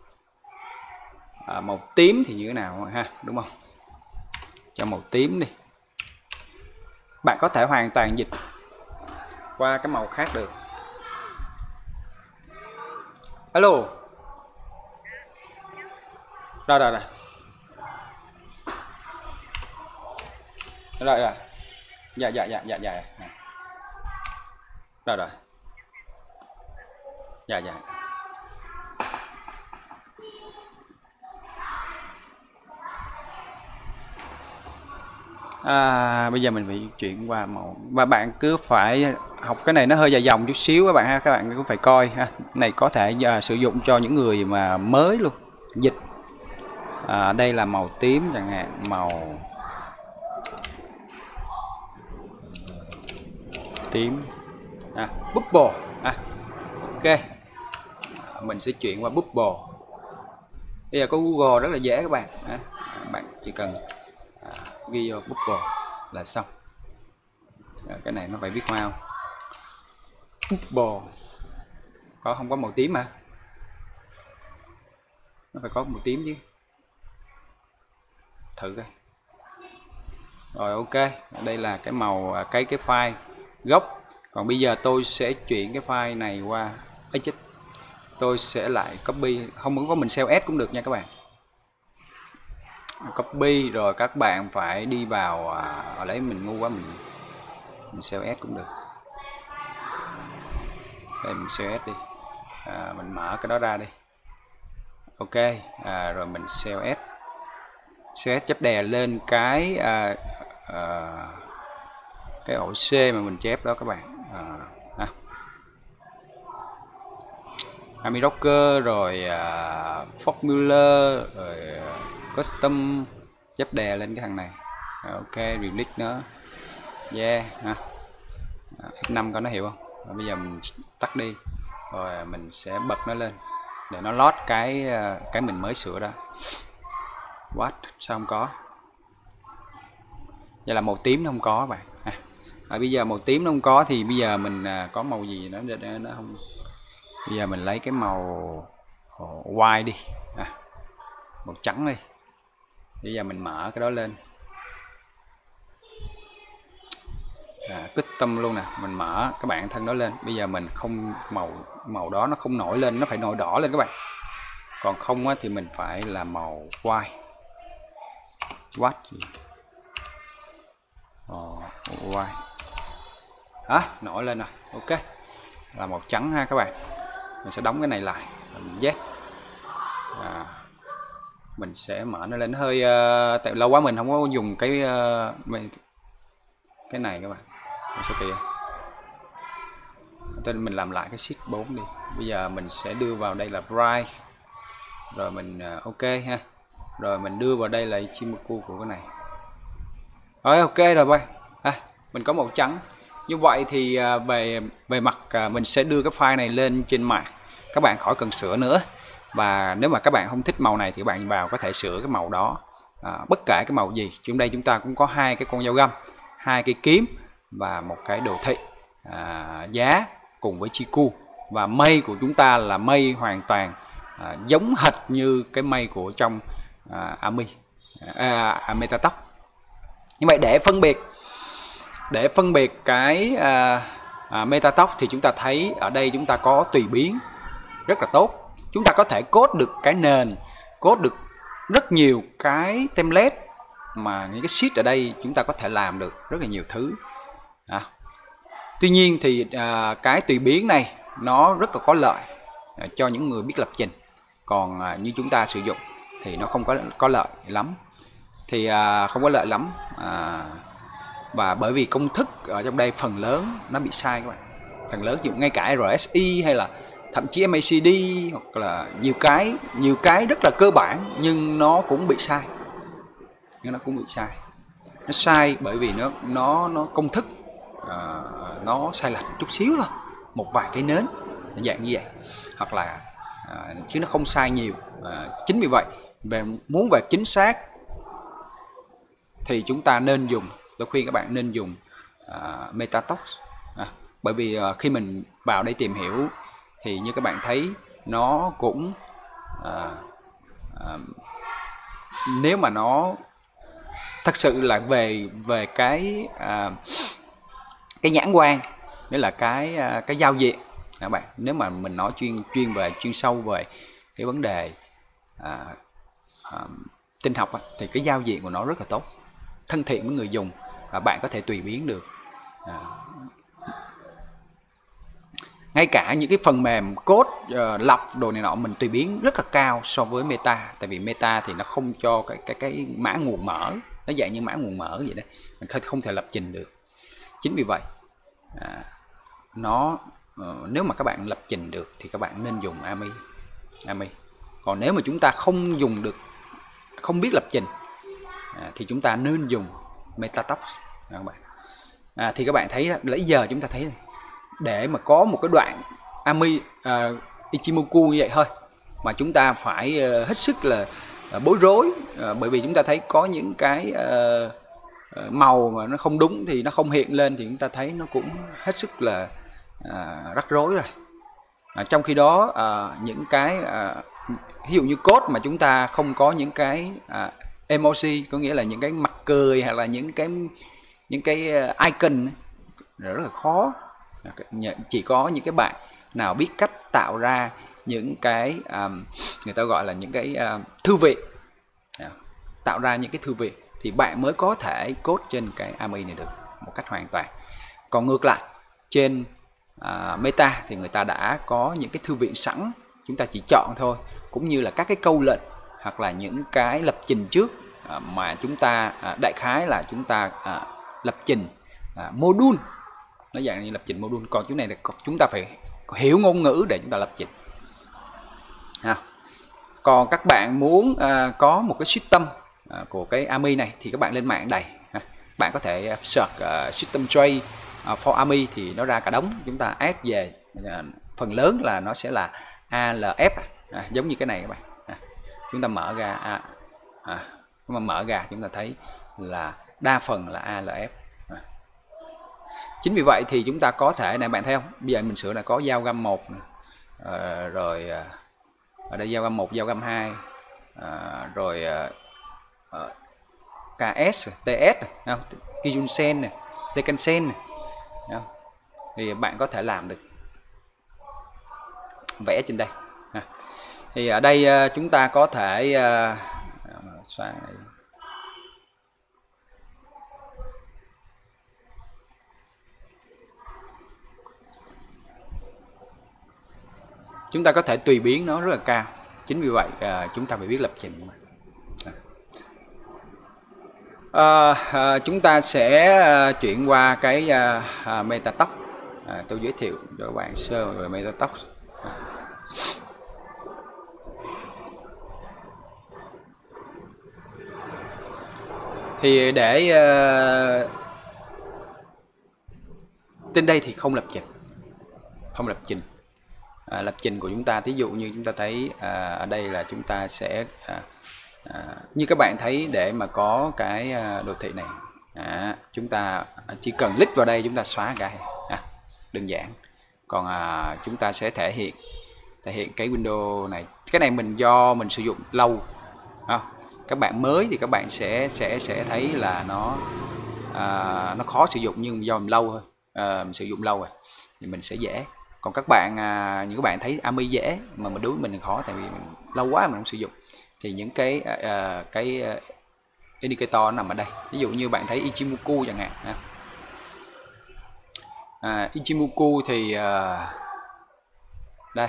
À, màu tím thì như thế nào ha, đúng không? Cho màu tím đi. Bạn có thể hoàn toàn dịch qua cái màu khác được. Alo. Rồi rồi rồi. Rồi rồi. Dạ dạ dạ dạ dạ. Rồi rồi. Dạ dạ. À, bây giờ mình phải chuyển qua màu, và bạn cứ phải học cái này, nó hơi dài dòng chút xíu các bạn ha, các bạn cũng phải coi ha. Này có thể uh, sử dụng cho những người mà mới luôn dịch. À, đây là màu tím chẳng hạn, màu tím, à, bubble. À, ok, à, mình sẽ chuyển qua bubble. Bây giờ có Google rất là dễ các bạn. À, bạn chỉ cần à, ghi vô bubble là xong. À, cái này nó phải viết màu bubble, có không có màu tím mà, nó phải có màu tím chứ, thử coi. Rồi ok, đây là cái màu cái cái file gốc. Còn bây giờ tôi sẽ chuyển cái file này qua ấy chết, tôi sẽ lại copy, không có mình save S cũng được nha các bạn. Copy rồi các bạn phải đi vào à, ở lấy mình ngu quá, mình mình save S cũng được. Đây mình save S đi, à, mình mở cái đó ra đi. Ok, à, rồi mình save S, save S chép đè lên cái à, à, cái ổ C mà mình chép đó các bạn. À, à. Army Rocker rồi à, Formula rồi à, Custom, chép đè lên cái thằng này. À, ok, release nó. Yeah ha. À, F năm coi nó hiểu không. Rồi bây giờ mình tắt đi rồi mình sẽ bật nó lên để nó load cái cái mình mới sửa đó. What, sao không có? Vậy là màu tím nó không có bạn. À, à, bây giờ màu tím nó không có thì bây giờ mình à, có màu gì nó nó không. Bây giờ mình lấy cái màu white đi, à, màu trắng đi. Bây giờ mình mở cái đó lên, à, custom luôn nè, mình mở các bạn thân đó lên. Bây giờ mình không màu màu đó nó không nổi lên, nó phải nổi đỏ lên các bạn. Còn không á, thì mình phải là màu white what gì oh, white đó, nổi lên rồi. Ok, là màu trắng ha các bạn. Mình sẽ đóng cái này lại, mình Z, à, mình sẽ mở nó lên. Nó hơi uh, tại lâu quá mình không có dùng cái uh, cái này các bạn. Sao kìa, tên mình làm lại cái sheet bốn đi. Bây giờ mình sẽ đưa vào đây là bright, rồi mình uh, ok ha, rồi mình đưa vào đây là Ichimoku của cái này. Rồi ok rồi bạn, à, mình có màu trắng. Như vậy thì uh, về về mặt uh, mình sẽ đưa cái file này lên trên mạng, các bạn khỏi cần sửa nữa. Và nếu mà các bạn không thích màu này thì bạn vào có thể sửa cái màu đó, à, bất kể cái màu gì. Trong đây chúng ta cũng có hai cái con dao găm, hai cái kiếm và một cái đồ thị, à, giá cùng với Chiku. Và mây của chúng ta là mây hoàn toàn à, giống hệt như cái mây của trong à, Ami, à, à, Metatop. Như vậy để phân biệt để phân biệt cái à, à, Metatop thì chúng ta thấy ở đây chúng ta có tùy biến rất là tốt. Chúng ta có thể code được cái nền, code được rất nhiều cái template, mà những cái sheet ở đây chúng ta có thể làm được rất là nhiều thứ. À, tuy nhiên thì à, cái tùy biến này nó rất là có lợi à, cho những người biết lập trình. Còn à, như chúng ta sử dụng thì nó không có có lợi lắm, thì à, không có lợi lắm. À, và bởi vì công thức ở trong đây phần lớn nó bị sai các bạn. Phần lớn dùng ngay cả rờ ét i hay là thậm chí em a xê đê hoặc là nhiều cái nhiều cái rất là cơ bản nhưng nó cũng bị sai. Nhưng nó cũng bị sai. Nó sai bởi vì nó nó nó công thức uh, nó sai lệch chút xíu thôi, một vài cái nến dạng như vậy, hoặc là uh, chứ nó không sai nhiều. Uh, chính vì vậy về muốn về chính xác thì chúng ta nên dùng, tôi khuyên các bạn nên dùng uh, Metatop. À, bởi vì uh, khi mình vào đây tìm hiểu thì như các bạn thấy nó cũng à, à, nếu mà nó thật sự là về về cái à, cái nhãn quan, nghĩa là cái à, cái giao diện các bạn, nếu mà mình nói chuyên chuyên về chuyên sâu về cái vấn đề à, à, tin học á, thì cái giao diện của nó rất là tốt, thân thiện với người dùng, và bạn có thể tùy biến được. À, ngay cả những cái phần mềm code uh, lọc đồ này nọ mình tùy biến rất là cao so với Meta. Tại vì Meta thì nó không cho cái cái cái mã nguồn mở, nó dạng như mã nguồn mở vậy đấy, mình không thể lập trình được. Chính vì vậy à, nó uh, nếu mà các bạn lập trình được thì các bạn nên dùng Ami. Ami. Còn nếu mà chúng ta không dùng được, không biết lập trình à, thì chúng ta nên dùng Metatop các bạn. À, thì các bạn thấy lấy giờ chúng ta thấy này, để mà có một cái đoạn Ami uh, Ichimoku như vậy thôi mà chúng ta phải uh, hết sức là uh, bối rối, uh, bởi vì chúng ta thấy có những cái uh, uh, màu mà nó không đúng thì nó không hiện lên, thì chúng ta thấy nó cũng hết sức là uh, rắc rối rồi. Uh, trong khi đó uh, những cái uh, ví dụ như code mà chúng ta không có những cái uh, emoji, có nghĩa là những cái mặt cười hay là những cái những cái icon rất là khó. Chỉ có những cái bạn nào biết cách tạo ra những cái um, người ta gọi là những cái uh, thư viện, yeah. tạo ra những cái thư viện thì bạn mới có thể code trên cái Ami này được một cách hoàn toàn. Còn ngược lại trên uh, Meta thì người ta đã có những cái thư viện sẵn, chúng ta chỉ chọn thôi, cũng như là các cái câu lệnh hoặc là những cái lập trình trước uh, mà chúng ta uh, đại khái là chúng ta uh, lập trình uh, module, nó dạng như lập trình module. Còn chỗ này là chúng ta phải hiểu ngôn ngữ để chúng ta lập trình. À, còn các bạn muốn uh, có một cái system uh, của cái Ami này thì các bạn lên mạng đầy. À, bạn có thể search uh, system tray uh, for Ami thì nó ra cả đống. Chúng ta add về uh, phần lớn là nó sẽ là a lờ ép, à, giống như cái này các bạn. À, chúng ta mở ra, à, à, chúng ta mở ra chúng ta thấy là đa phần là a lờ ép. Chính vì vậy thì chúng ta có thể này, bạn thấy không? Bây giờ mình sửa là có dao găm một, à, rồi ở đây dao găm một, dao găm hai, à, rồi uh, ca ét, tê ét, Kijun Sen này, Tekken Sen này, thì bạn có thể làm được vẽ trên đây. Thì ở đây chúng ta có thể uh, xóa này. Chúng ta có thể tùy biến nó rất là cao. Chính vì vậy uh, chúng ta phải biết lập trình. Uh, uh, chúng ta sẽ uh, chuyển qua cái uh, uh, MetaTalk. Uh, tôi giới thiệu cho các bạn sơ về MetaTalk. Uh. Thì để uh, trên đây thì không lập trình, không lập trình. À, lập trình của chúng ta, thí dụ như chúng ta thấy à, ở đây là chúng ta sẽ à, à, như các bạn thấy, để mà có cái à, đồ thị này, à, chúng ta chỉ cần click vào đây chúng ta xóa cái à, đơn giản. Còn à, chúng ta sẽ thể hiện thể hiện cái window này. Cái này mình do mình sử dụng lâu. À, các bạn mới thì các bạn sẽ sẽ sẽ thấy là nó à, nó khó sử dụng, nhưng do mình lâu thôi, à, mình sử dụng lâu rồi thì mình sẽ dễ. Còn các bạn à, những các bạn thấy Army dễ mà mình đối với mình khó, tại vì mình lâu quá mình không sử dụng, thì những cái à, cái indicator nó nằm ở đây. Ví dụ như bạn thấy Ichimoku chẳng hạn, à, Ichimoku thì à, đây,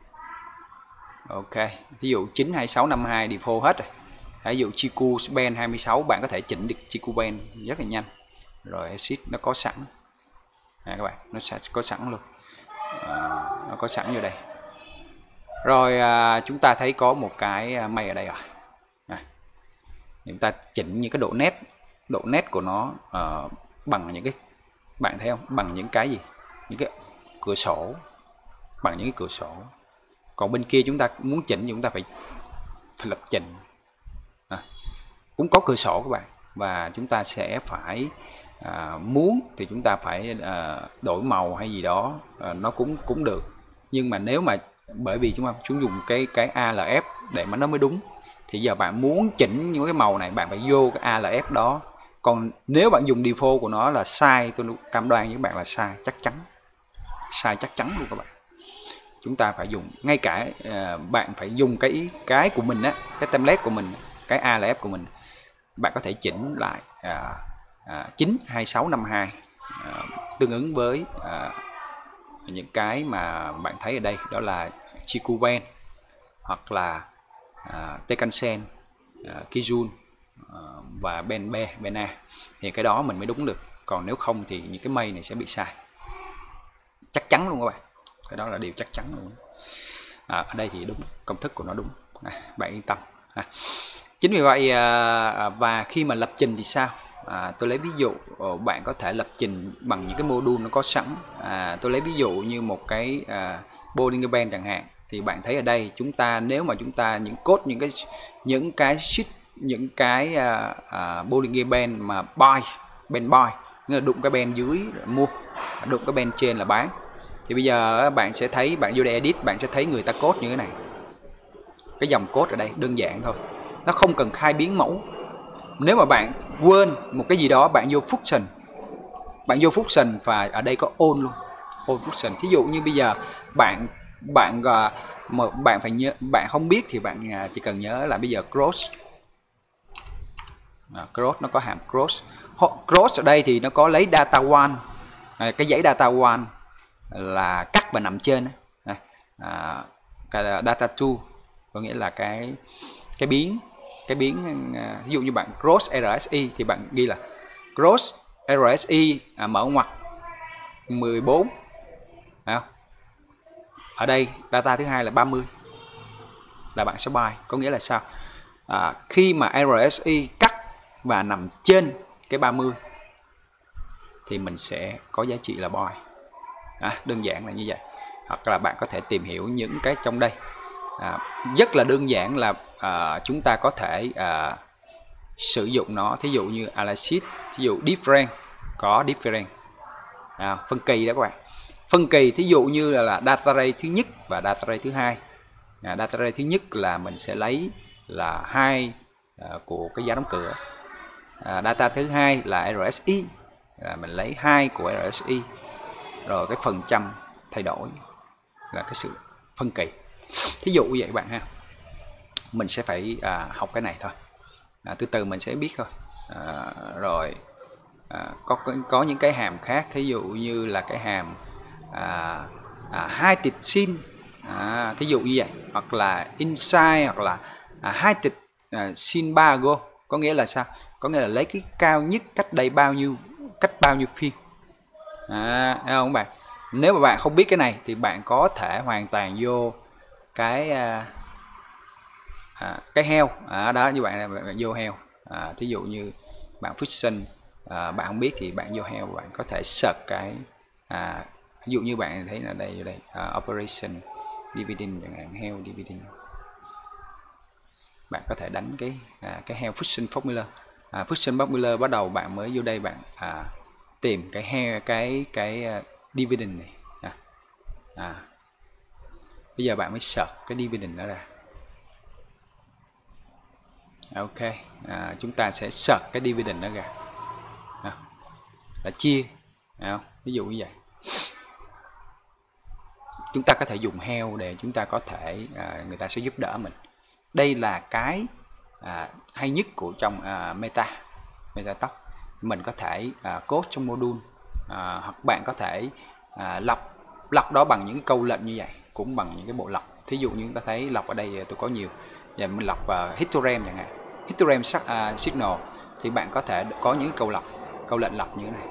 ok, ví dụ chín hai sáu năm hai default hết rồi. Ví dụ Chiku Band hai mươi sáu bạn có thể chỉnh được Chiku Band rất là nhanh. Rồi exit nó có sẵn, à, các bạn nó sẽ có sẵn luôn. À, nó có sẵn vô đây. Rồi à, chúng ta thấy có một cái mây ở đây rồi. À, chúng ta chỉnh những cái độ nét, độ nét của nó uh, bằng những cái, bạn thấy không, bằng những cái gì, những cái cửa sổ, bằng những cái cửa sổ. Còn bên kia chúng ta muốn chỉnh thì chúng ta phải phải lập trình. À, cũng có cửa sổ các bạn, và chúng ta sẽ phải À, muốn thì chúng ta phải à, đổi màu hay gì đó, à, nó cũng cũng được. Nhưng mà nếu mà bởi vì chúng ta chúng dùng cái cái a lờ ép để mà nó mới đúng, thì giờ bạn muốn chỉnh những cái màu này bạn phải vô cái a lờ ép đó. Còn nếu bạn dùng default của nó là sai, tôi cam đoan với bạn là sai chắc chắn, sai chắc chắn luôn các bạn. Chúng ta phải dùng ngay cả à, bạn phải dùng cái cái của mình á, cái template của mình, cái a lờ ép của mình, bạn có thể chỉnh lại à, À, chín hai sáu năm hai à, tương ứng với à, những cái mà bạn thấy ở đây, đó là Chiku Band hoặc là à, Tekken Sen, à, Kijun à, và Ben B, Ben A, thì cái đó mình mới đúng được. Còn nếu không thì những cái mây này sẽ bị sai chắc chắn luôn các bạn, cái đó là điều chắc chắn luôn. À, ở đây thì đúng, công thức của nó đúng, à, bạn yên tâm. À, chính vì vậy à, và khi mà lập trình thì sao? À, tôi lấy ví dụ bạn có thể lập trình bằng những cái module nó có sẵn. À, tôi lấy ví dụ như một cái à, Bollinger Band chẳng hạn, thì bạn thấy ở đây chúng ta, nếu mà chúng ta những code những cái những cái sheet, những cái à, à, Bollinger Band mà buy, band buy, nghĩa là đụng cái band dưới mua, đụng cái band trên là bán, thì bây giờ bạn sẽ thấy, bạn vô đây edit, bạn sẽ thấy người ta code như thế này. Cái dòng code ở đây đơn giản thôi, nó không cần khai biến mẫu. Nếu mà bạn quên một cái gì đó, bạn vô function, bạn vô function và ở đây có on luôn, on function. Thí dụ như bây giờ bạn bạn mà bạn phải nhớ, bạn không biết thì bạn chỉ cần nhớ là bây giờ cross, à, cross nó có hàm cross, cross ở đây thì nó có lấy data one, à, cái dãy data one là cắt và nằm trên, à, cái data two có nghĩa là cái cái biến cái biến ví dụ như bạn cross rờ ét i thì bạn ghi là cross rờ ét i à, mở ngoặc mười bốn, à, ở đây data thứ hai là ba mươi, là bạn sẽ buy. Có nghĩa là sao? À, khi mà rờ ét i cắt và nằm trên cái ba mươi thì mình sẽ có giá trị là buy. À, đơn giản là như vậy. Hoặc là bạn có thể tìm hiểu những cái trong đây. À, rất là đơn giản là à, chúng ta có thể à, sử dụng nó. Thí dụ như analysis, thí dụ different, có different, à, phân kỳ đó các bạn. Phân kỳ thí dụ như là, là data array thứ nhất và data array thứ hai. À, data array thứ nhất là mình sẽ lấy là hai à, của cái giá đóng cửa. À, data thứ hai là rờ ét i, à, mình lấy hai của rờ ét i, rồi cái phần trăm thay đổi là cái sự phân kỳ. Thí dụ như vậy bạn ha, mình sẽ phải à, học cái này thôi, à, từ từ mình sẽ biết thôi. À, rồi à, có có những cái hàm khác, thí dụ như là cái hàm à, à, hai tịch sin, à, thí dụ như vậy, hoặc là inside, hoặc là à, hai tịch à, sin ba go, có nghĩa là sao? Có nghĩa là lấy cái cao nhất cách đây bao nhiêu cách bao nhiêu phiên. À, thấy không bạn? Nếu mà bạn không biết cái này thì bạn có thể hoàn toàn vô cái à, à, cái heo à, đó, như bạn, bạn, bạn vô heo, à, thí dụ như bạn Friction, à, bạn không biết thì bạn vô heo, bạn có thể search cái à, ví dụ như bạn thấy là đây đây uh, operation dividend chẳng hạn, heo dividend, bạn có thể đánh cái à, cái heo Friction formula, à, Friction formula bắt đầu bạn mới vô đây, bạn à, tìm cái heo cái cái uh, dividend này, à, à, bây giờ bạn mới search cái dividend đó ra. Ok, à, chúng ta sẽ search cái dividend đó ra, à, là chia, à, ví dụ như vậy. Chúng ta có thể dùng heo để chúng ta có thể à, người ta sẽ giúp đỡ mình. Đây là cái à, hay nhất của trong à, meta MetaTalk. Mình có thể à, code trong module, à, hoặc bạn có thể à, lọc lọc đó bằng những cái câu lệnh như vậy, cũng bằng những cái bộ lọc. Thí dụ như chúng ta thấy lọc ở đây tôi có nhiều, và mình lọc uh, histogram chẳng hạn, histogram uh, signal, thì bạn có thể có những câu lọc, câu lệnh lọc như thế này.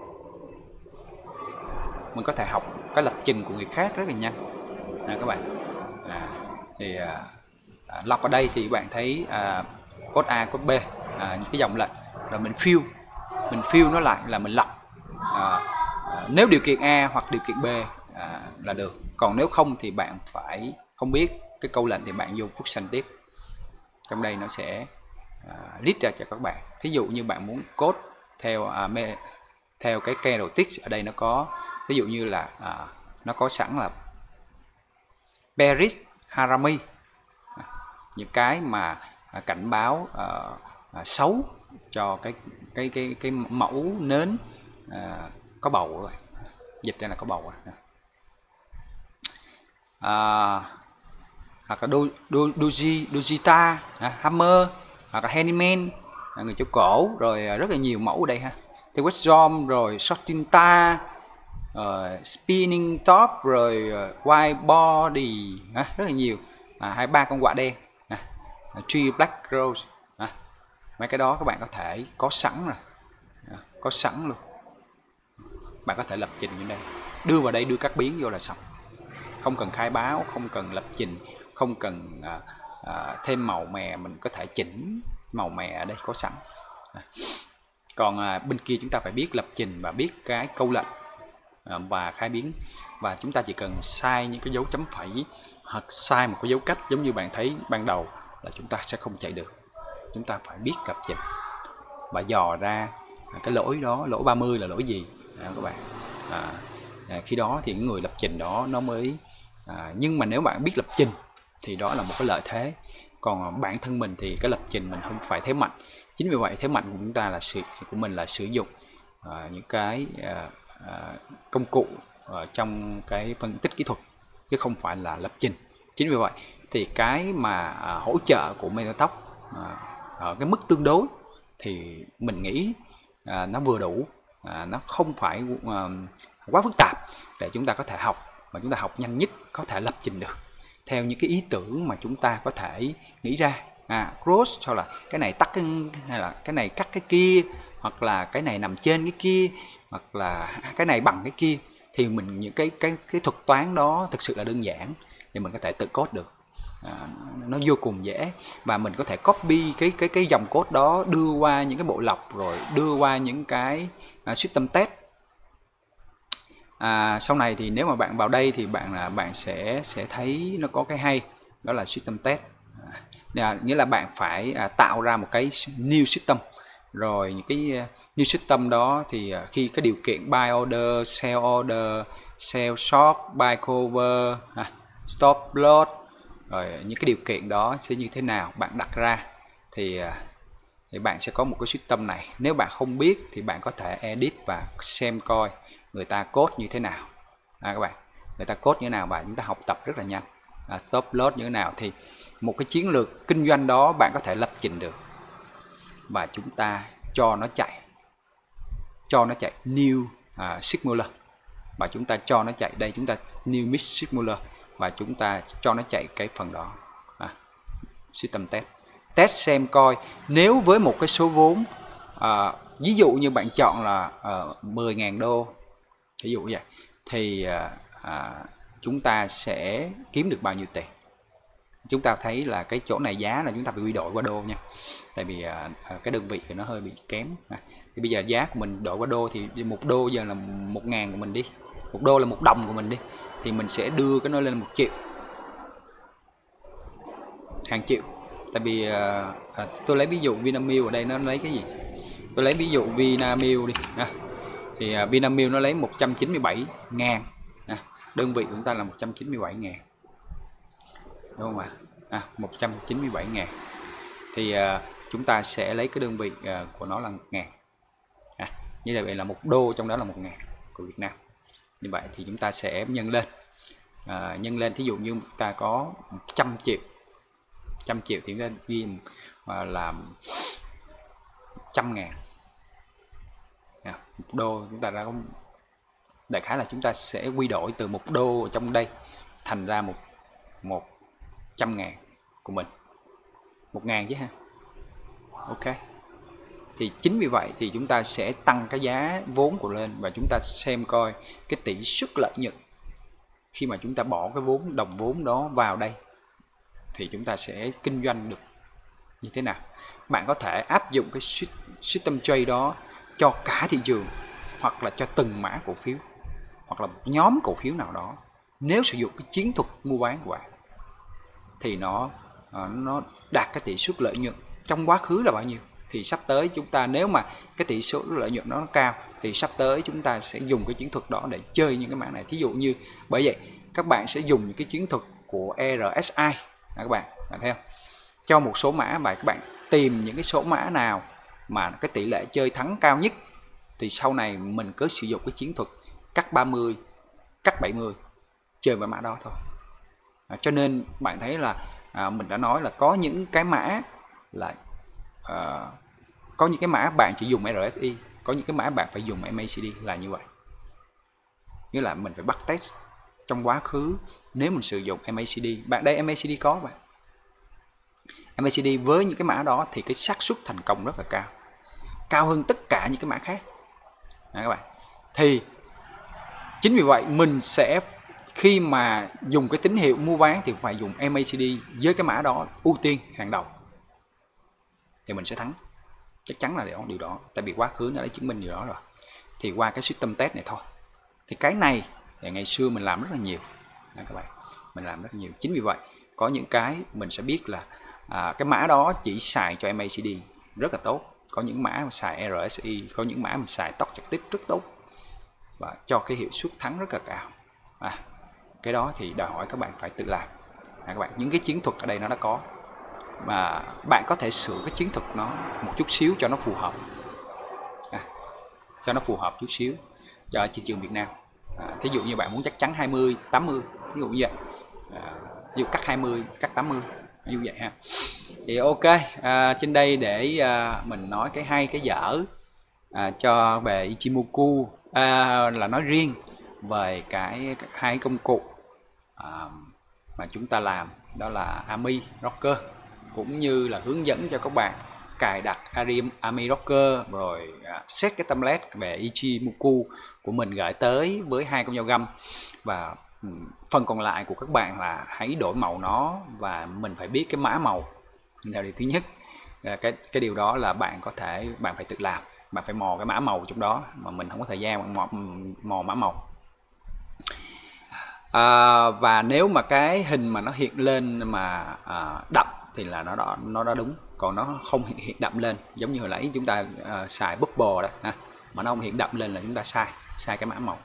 Mình có thể học cái lập trình của người khác rất là nhanh, à, các bạn. À, thì à, à, lọc ở đây thì bạn thấy à, code A, code B, à, những cái dòng lệnh, rồi mình fill, mình fill nó lại là mình lọc. À, à, nếu điều kiện A hoặc điều kiện B à, là được, còn nếu không thì bạn phải không biết cái câu lệnh thì bạn vô function tiếp. Trong đây nó sẽ à, list ra cho các bạn. Thí dụ như bạn muốn code theo à, me, theo cái characteristics ở đây nó có, ví dụ như là à, nó có sẵn là bearish harami, à, những cái mà à, cảnh báo à, à, xấu cho cái cái cái cái mẫu nến à, có bầu rồi, dịch ra là có bầu rồi. À, hoặc là do, do, doji, dojita, à, hammer, hoặc là handyman, à, người châu cổ, rồi rất là nhiều mẫu ở đây ha. Thì westrom, rồi shortinta, uh, spinning top, rồi uh, white body, à, rất là nhiều, à, hai ba con quạ đen, à, tree black rose, à, mấy cái đó các bạn có thể có sẵn rồi, à, có sẵn luôn. Bạn có thể lập trình như đây, đưa vào đây, đưa các biến vô là xong, không cần khai báo, không cần lập trình, không cần à, à, thêm màu mè, mình có thể chỉnh màu mè ở đây có sẵn. À. Còn à, bên kia chúng ta phải biết lập trình và biết cái câu lệnh à, và khai biến, và chúng ta chỉ cần sai những cái dấu chấm phẩy hoặc sai một cái dấu cách giống như bạn thấy ban đầu là chúng ta sẽ không chạy được. Chúng ta phải biết lập trình và dò ra cái lỗi đó, lỗi ba mươi là lỗi gì, à, các bạn. À, à, khi đó thì những người lập trình đó nó mới à, nhưng mà nếu bạn biết lập trình thì đó là một cái lợi thế. Còn bản thân mình thì cái lập trình mình không phải thế mạnh. Chính vì vậy thế mạnh của chúng ta là sự của mình là sử dụng à, những cái à, à, công cụ ở trong cái phân tích kỹ thuật chứ không phải là lập trình. Chính vì vậy thì cái mà à, hỗ trợ của MetaTalk à, ở cái mức tương đối thì mình nghĩ à, nó vừa đủ, à, nó không phải à, quá phức tạp để chúng ta có thể học, và chúng ta học nhanh nhất có thể lập trình được theo những cái ý tưởng mà chúng ta có thể nghĩ ra. À, cross hoặc là cái này tắt cái, hay là cái này cắt cái kia, hoặc là cái này nằm trên cái kia, hoặc là cái này bằng cái kia, thì mình những cái cái cái thuật toán đó thực sự là đơn giản thì mình có thể tự code được. À, nó vô cùng dễ, và mình có thể copy cái cái cái dòng code đó đưa qua những cái bộ lọc, rồi đưa qua những cái à, system test. À, sau này thì nếu mà bạn vào đây thì bạn là bạn sẽ sẽ thấy nó có cái hay, đó là system test. À, nghĩa là bạn phải à, tạo ra một cái new system, rồi những cái uh, new system đó thì uh, khi cái điều kiện buy order, sell order, sell short, buy cover, à, stop loss, rồi những cái điều kiện đó sẽ như thế nào bạn đặt ra thì thì bạn sẽ có một cái system này. Nếu bạn không biết thì bạn có thể edit và xem coi người ta code như thế nào. À, các bạn, người ta code như thế nào và chúng ta học tập rất là nhanh. À, stop loss như thế nào thì một cái chiến lược kinh doanh đó bạn có thể lập trình được và chúng ta cho nó chạy, cho nó chạy new uh, simulator và chúng ta cho nó chạy đây, chúng ta new mix simulator và chúng ta cho nó chạy cái phần đó. À, system test test xem coi nếu với một cái số vốn à, ví dụ như bạn chọn là à, mười nghìn đô ví dụ vậy thì à, à, chúng ta sẽ kiếm được bao nhiêu tiền. Chúng ta thấy là cái chỗ này giá là chúng ta phải quy đổi qua đô nha, tại vì à, cái đơn vị thì nó hơi bị kém. À, thì bây giờ giá của mình đổi qua đô thì một đô giờ là một ngàn của mình đi, một đô là một đồng của mình đi, thì mình sẽ đưa cái nó lên một triệu, hàng triệu. Tại vì à, à, tôi lấy ví dụ Vinamilk ở đây nó lấy cái gì, tôi lấy ví dụ Vinamilk đi à, thì à, Vinamilk nó lấy một trăm chín mươi bảy ngàn, à, đơn vị của chúng ta là một trăm chín mươi bảy ngàn, đúng không ạ? À, một trăm chín mươi bảy ngàn thì à, chúng ta sẽ lấy cái đơn vị à, của nó là một ngàn, à, như vậy là một đô trong đó là một ngàn của Việt Nam. Như vậy thì chúng ta sẽ nhân lên, à, nhân lên thí dụ như ta có một trăm triệu, trăm triệu thì chúng ta ghi là trăm ngàn, à, một đô chúng ta ra có đại khái là chúng ta sẽ quy đổi từ một đô ở trong đây thành ra một một trăm ngàn của mình, một ngàn chứ ha. Ok, thì chính vì vậy thì chúng ta sẽ tăng cái giá vốn của lên và chúng ta xem coi cái tỷ suất lợi nhuận khi mà chúng ta bỏ cái vốn đồng vốn đó vào đây thì chúng ta sẽ kinh doanh được như thế nào. Bạn có thể áp dụng cái system trade đó cho cả thị trường hoặc là cho từng mã cổ phiếu hoặc là một nhóm cổ phiếu nào đó. Nếu sử dụng cái chiến thuật mua bán của bạn thì nó nó đạt cái tỷ suất lợi nhuận trong quá khứ là bao nhiêu thì sắp tới chúng ta, nếu mà cái tỷ suất lợi nhuận nó cao thì sắp tới chúng ta sẽ dùng cái chiến thuật đó để chơi những cái mã này. Thí dụ như bởi vậy các bạn sẽ dùng những cái chiến thuật của rờ ét i, các bạn bạn thấy không? Cho một số mã bài các bạn tìm những cái số mã nào mà cái tỷ lệ chơi thắng cao nhất thì sau này mình cứ sử dụng cái chiến thuật cắt ba mươi, cắt bảy mươi, chơi với mã đó thôi. À, cho nên bạn thấy là à, mình đã nói là có những cái mã là à, có những cái mã bạn chỉ dùng rờ ét i, có những cái mã bạn phải dùng em a xê đê là như vậy. Nghĩa là mình phải bắt test trong quá khứ. Nếu mình sử dụng em a xê đê, bạn đây em a xê đê có bạn, em a xê đê với những cái mã đó thì cái xác suất thành công rất là cao, cao hơn tất cả những cái mã khác. Đó, các bạn. Thì chính vì vậy mình sẽ khi mà dùng cái tín hiệu mua bán thì phải dùng em a xê đê với cái mã đó ưu tiên hàng đầu thì mình sẽ thắng, chắc chắn là điều đó, tại vì quá khứ nó đã chứng minh điều đó rồi. Thì qua cái system test này thôi, thì cái này thì ngày xưa mình làm rất là nhiều. Đó, các bạn, mình làm rất nhiều. Chính vì vậy có những cái mình sẽ biết là à, cái mã đó chỉ xài cho em a xê đê rất là tốt, có những mã mà xài rờ ét i, có những mã mình xài tốc trực tiếp rất tốt và cho cái hiệu suất thắng rất là cao. À, cái đó thì đòi hỏi các bạn phải tự làm. À, các bạn, những cái chiến thuật ở đây nó đã có mà bạn có thể sửa cái chiến thuật nó một chút xíu cho nó phù hợp, à, cho nó phù hợp chút xíu cho thị trường Việt Nam. À, thí dụ như bạn muốn chắc chắn hai mươi, tám mươi, ví dụ như vậy, à, ví dụ cắt hai mươi, cắt tám mươi như vậy ha. Thì ok, à, trên đây để à, mình nói cái hay cái dở à, cho về Ichimoku, à, là nói riêng về cái hai công cụ à, mà chúng ta làm, đó là Ami Rocker, cũng như là hướng dẫn cho các bạn cài đặt Ami Rocker, rồi à, set cái template về Ichimoku của mình gửi tới với hai con dao găm. Và um, phần còn lại của các bạn là hãy đổi màu nó, và mình phải biết cái mã màu là điều thứ nhất. À, cái cái điều đó là bạn có thể bạn phải tự làm, bạn phải mò cái mã màu trong đó, mà mình không có thời gian mò, mò mã màu. À, và nếu mà cái hình mà nó hiện lên mà à, đậm thì là nó đó nó đã đúng, còn nó không hiện, hiện đậm lên giống như hồi nãy chúng ta à, xài bubble đó ha, mà nó không hiện đậm lên là chúng ta sai sai cái mã màu.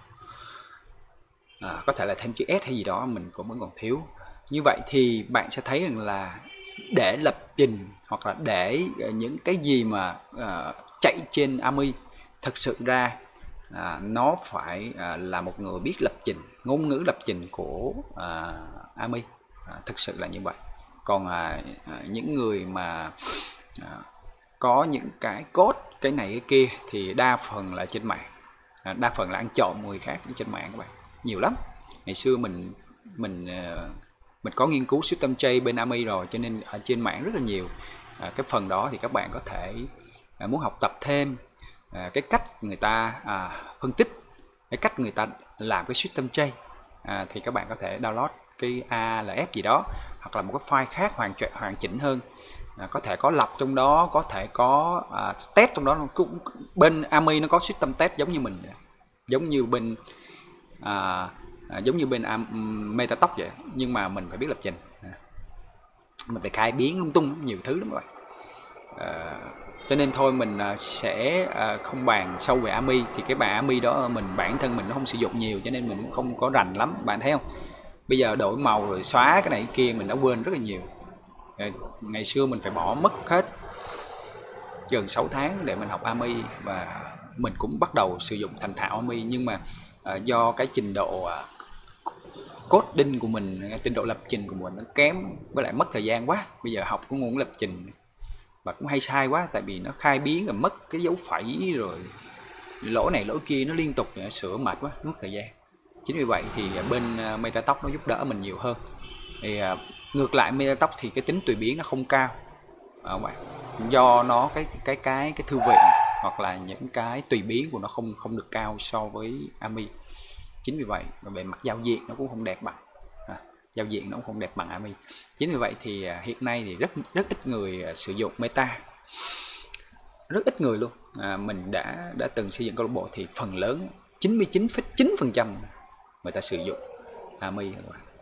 À, có thể là thêm chữ S hay gì đó mình cũng vẫn còn thiếu. Như vậy thì bạn sẽ thấy rằng là để lập trình hoặc là để những cái gì mà uh, chạy trên Army, thực sự ra uh, nó phải uh, là một người biết lập trình, ngôn ngữ lập trình của uh, Army, uh, thực sự là như vậy. Còn uh, uh, những người mà uh, có những cái code cái này cái kia thì đa phần là trên mạng, uh, đa phần là ăn trộm người khác trên mạng các bạn, nhiều lắm. Ngày xưa mình mình uh, mình có nghiên cứu System J bên Army rồi, cho nên ở trên mạng rất là nhiều. À, cái phần đó thì các bạn có thể à, muốn học tập thêm à, cái cách người ta à, phân tích, cái cách người ta làm cái System J, à, thì các bạn có thể download cái a lờ ép gì đó, hoặc là một cái file khác hoàn hoàn chỉnh hơn, à, có thể có lọc trong đó, có thể có à, test trong đó. Cũng bên Army nó có System Test giống như mình, giống như bên à, À, giống như bên um, Metatalk vậy, nhưng mà mình phải biết lập trình, à, mình phải khai biến lung tung nhiều thứ lắm các bạn. À, cho nên thôi mình uh, sẽ uh, không bàn sâu về Army. Thì cái bài Army đó mình bản thân mình nó không sử dụng nhiều, cho nên mình cũng không có rành lắm, bạn thấy không? Bây giờ đổi màu rồi xóa cái này cái kia mình đã quên rất là nhiều. À, ngày xưa mình phải bỏ mất hết gần sáu tháng để mình học Army, và mình cũng bắt đầu sử dụng thành thạo Army, nhưng mà uh, do cái trình độ uh, coding của mình, trình độ lập trình của mình nó kém, với lại mất thời gian quá. Bây giờ học cũng muốn lập trình và cũng hay sai quá, tại vì nó khai biến rồi mất cái dấu phẩy, rồi lỗi này lỗi kia nó liên tục, sửa mệt quá, mất thời gian. Chính vì vậy thì bên Metatalk nó giúp đỡ mình nhiều hơn. Thì ngược lại Metatalk thì cái tính tùy biến nó không cao, à, bạn, do nó cái cái cái cái thư viện hoặc là những cái tùy biến của nó không không được cao so với Army. Chính vì vậy và về mặt giao diện nó cũng không đẹp bằng, à, giao diện nó cũng không đẹp bằng Army. Chính vì vậy thì à, hiện nay thì rất rất ít người à, sử dụng Meta, rất ít người luôn. À, mình đã đã từng xây dựng câu lạc bộ thì phần lớn chín mươi chín phẩy chín phần trăm người ta sử dụng Army.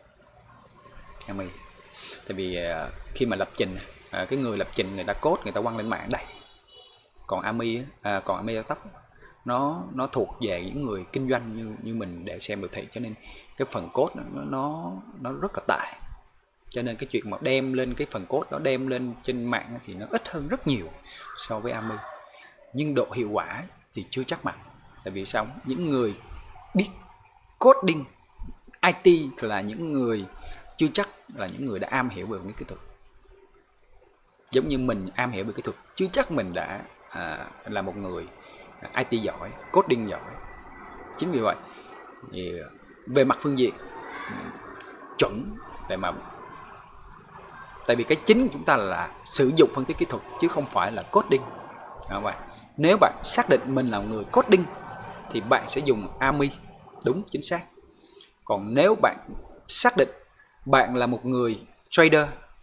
Army tại vì à, khi mà lập trình, à, cái người lập trình người ta code người ta quăng lên mạng đầy. Còn Army à, còn Metatalk nó nó thuộc về những người kinh doanh như như mình để xem biểu thị, cho nên cái phần code nó nó nó rất là tệ. Cho nên cái chuyện mà đem lên cái phần code đó đem lên trên mạng thì nó ít hơn rất nhiều so với Army, nhưng độ hiệu quả thì chưa chắc bằng. Tại vì sao? Những người biết coding i tê là những người chưa chắc là những người đã am hiểu về những kỹ thuật. Giống như mình am hiểu về kỹ thuật, chưa chắc mình đã à, là một người i tê giỏi, coding giỏi. Chính vì vậy thì về mặt phương diện chuẩn để mà, tại vì cái chính của chúng ta là sử dụng phân tích kỹ thuật chứ không phải là coding. Đó vậy. Nếu bạn xác định mình là người coding thì bạn sẽ dùng Army, đúng chính xác. Còn nếu bạn xác định bạn là một người trader,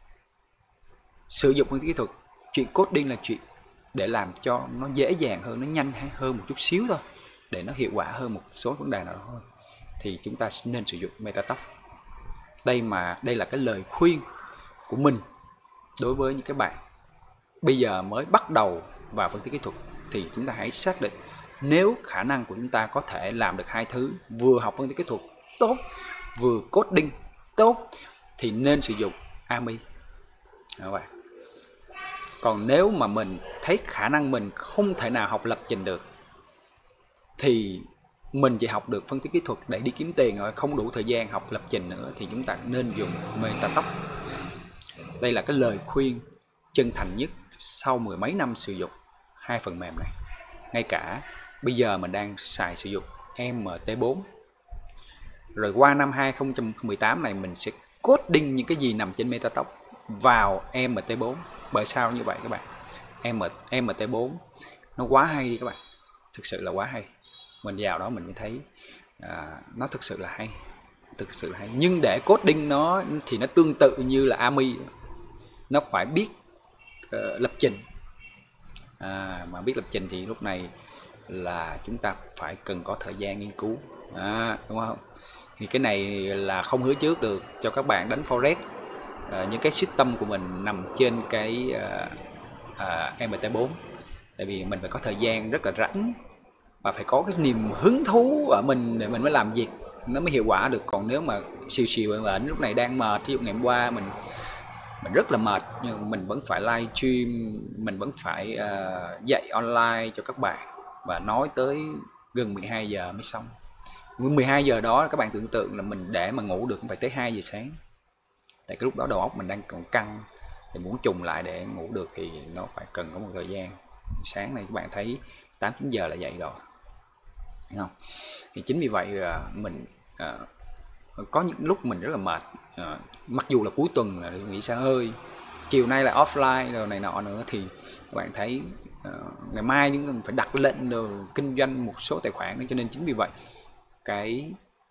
sử dụng phân tích kỹ thuật, chuyện coding là chuyện để làm cho nó dễ dàng hơn, nó nhanh hơn một chút xíu thôi, để nó hiệu quả hơn một số vấn đề nào đó thôi, thì chúng ta nên sử dụng Metatalk. Đây mà đây là cái lời khuyên của mình đối với những cái bạn bây giờ mới bắt đầu vào phân tích kỹ thuật, thì chúng ta hãy xác định nếu khả năng của chúng ta có thể làm được hai thứ, vừa học phân tích kỹ thuật tốt, vừa coding tốt, thì nên sử dụng Army. Đó vậy. Còn nếu mà mình thấy khả năng mình không thể nào học lập trình được, thì mình chỉ học được phân tích kỹ thuật để đi kiếm tiền rồi, không đủ thời gian học lập trình nữa, thì chúng ta nên dùng Metatalk. Đây là cái lời khuyên chân thành nhất sau mười mấy năm sử dụng hai phần mềm này. Ngay cả bây giờ mình đang xài sử dụng em tê bốn. Rồi qua năm hai không một tám này mình sẽ coding những cái gì nằm trên Metatalk vào em tê bốn. Bởi sao như vậy các bạn? em tê bốn nó quá hay đi các bạn. Thực sự là quá hay. Mình vào đó mình mới thấy à, nó thực sự là hay. Thực sự là hay. Nhưng để coding nó thì nó tương tự như là Army. Nó phải biết uh, lập trình. À, mà biết lập trình thì lúc này là chúng ta phải cần có thời gian nghiên cứu, à, đúng không? Thì cái này là không hứa trước được cho các bạn đánh Forex. À, những cái system của mình nằm trên cái uh, uh, em tê bốn, tại vì mình phải có thời gian rất là rảnh và phải có cái niềm hứng thú ở mình để mình mới làm việc nó mới hiệu quả được. Còn nếu mà xìu xìu bệnh bệnh lúc này đang mệt, ví dụ ngày hôm qua mình mình rất là mệt nhưng mình vẫn phải live stream, mình vẫn phải uh, dạy online cho các bạn và nói tới gần mười hai giờ mới xong. mười hai giờ đó các bạn tưởng tượng là mình để mà ngủ được phải tới hai giờ sáng, tại cái lúc đó đầu óc mình đang còn căng, thì muốn trùng lại để ngủ được thì nó phải cần có một thời gian. Sáng nay các bạn thấy tám chín giờ là dậy rồi, thấy không? Thì chính vì vậy mình uh, có những lúc mình rất là mệt, uh, mặc dù là cuối tuần là nghỉ xả hơi, chiều nay là offline rồi này nọ nữa, thì các bạn thấy uh, ngày mai chúng mình phải đặt lệnh rồi kinh doanh một số tài khoản nữa, cho nên chính vì vậy cái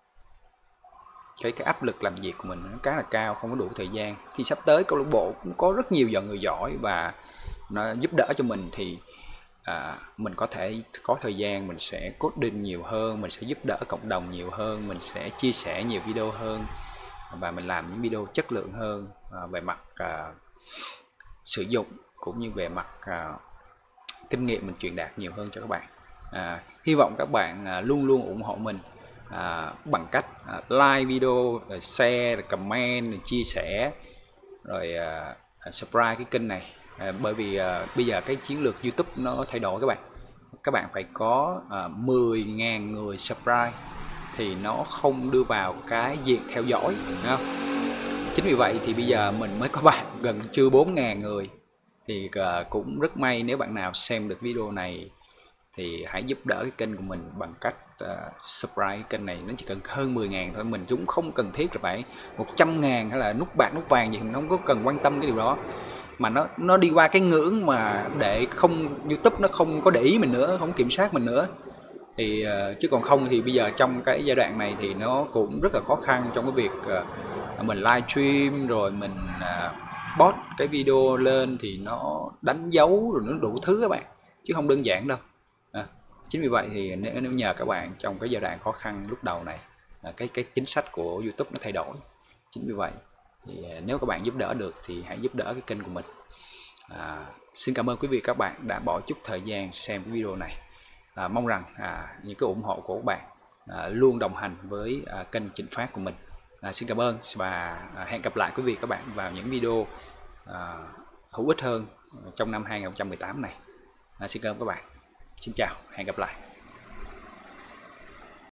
cái cái áp lực làm việc của mình nó khá là cao, không có đủ thời gian. Thì sắp tới câu lạc bộ cũng có rất nhiều dòng người giỏi và nó giúp đỡ cho mình, thì à, mình có thể có thời gian, mình sẽ coding nhiều hơn, mình sẽ giúp đỡ cộng đồng nhiều hơn, mình sẽ chia sẻ nhiều video hơn và mình làm những video chất lượng hơn à, về mặt à, sử dụng cũng như về mặt à, kinh nghiệm mình truyền đạt nhiều hơn cho các bạn. À, hy vọng các bạn à, luôn luôn ủng hộ mình à, bằng cách à, like video, rồi share, rồi comment, rồi chia sẻ, rồi à, subscribe cái kênh này. À, bởi vì à, bây giờ cái chiến lược YouTube nó thay đổi các bạn. Các bạn phải có à, mười nghìn người subscribe thì nó không đưa vào cái diện theo dõi, đúng không? Chính vì vậy thì bây giờ mình mới có bạn gần chưa bốn nghìn người. Thì uh, cũng rất may nếu bạn nào xem được video này thì hãy giúp đỡ cái kênh của mình bằng cách uh, subscribe cái kênh này. Nó chỉ cần hơn mười nghìn thôi, mình cũng không cần thiết là phải một trăm ngàn hay là nút bạc nút vàng gì, mình không có cần quan tâm cái điều đó. Mà nó nó đi qua cái ngưỡng mà để không YouTube nó không có để ý mình nữa, không kiểm soát mình nữa. Thì uh, chứ còn không thì bây giờ trong cái giai đoạn này thì nó cũng rất là khó khăn trong cái việc uh, mình live stream rồi mình uh, post cái video lên thì nó đánh dấu rồi nó đủ thứ các bạn, chứ không đơn giản đâu. À, chính vì vậy thì nếu, nếu nhờ các bạn trong cái giai đoạn khó khăn lúc đầu này, à, cái cái chính sách của YouTube nó thay đổi. Chính vì vậy thì nếu các bạn giúp đỡ được thì hãy giúp đỡ cái kênh của mình. À, xin cảm ơn quý vị các bạn đã bỏ chút thời gian xem cái video này. À, mong rằng à, những cái ủng hộ của các bạn à, luôn đồng hành với à, kênh Trịnh Phát của mình. À, xin cảm ơn và à, hẹn gặp lại quý vị các bạn vào những video à, hữu ích hơn trong năm hai nghìn không trăm mười tám này. À, xin cảm ơn các bạn. Xin chào, hẹn gặp lại.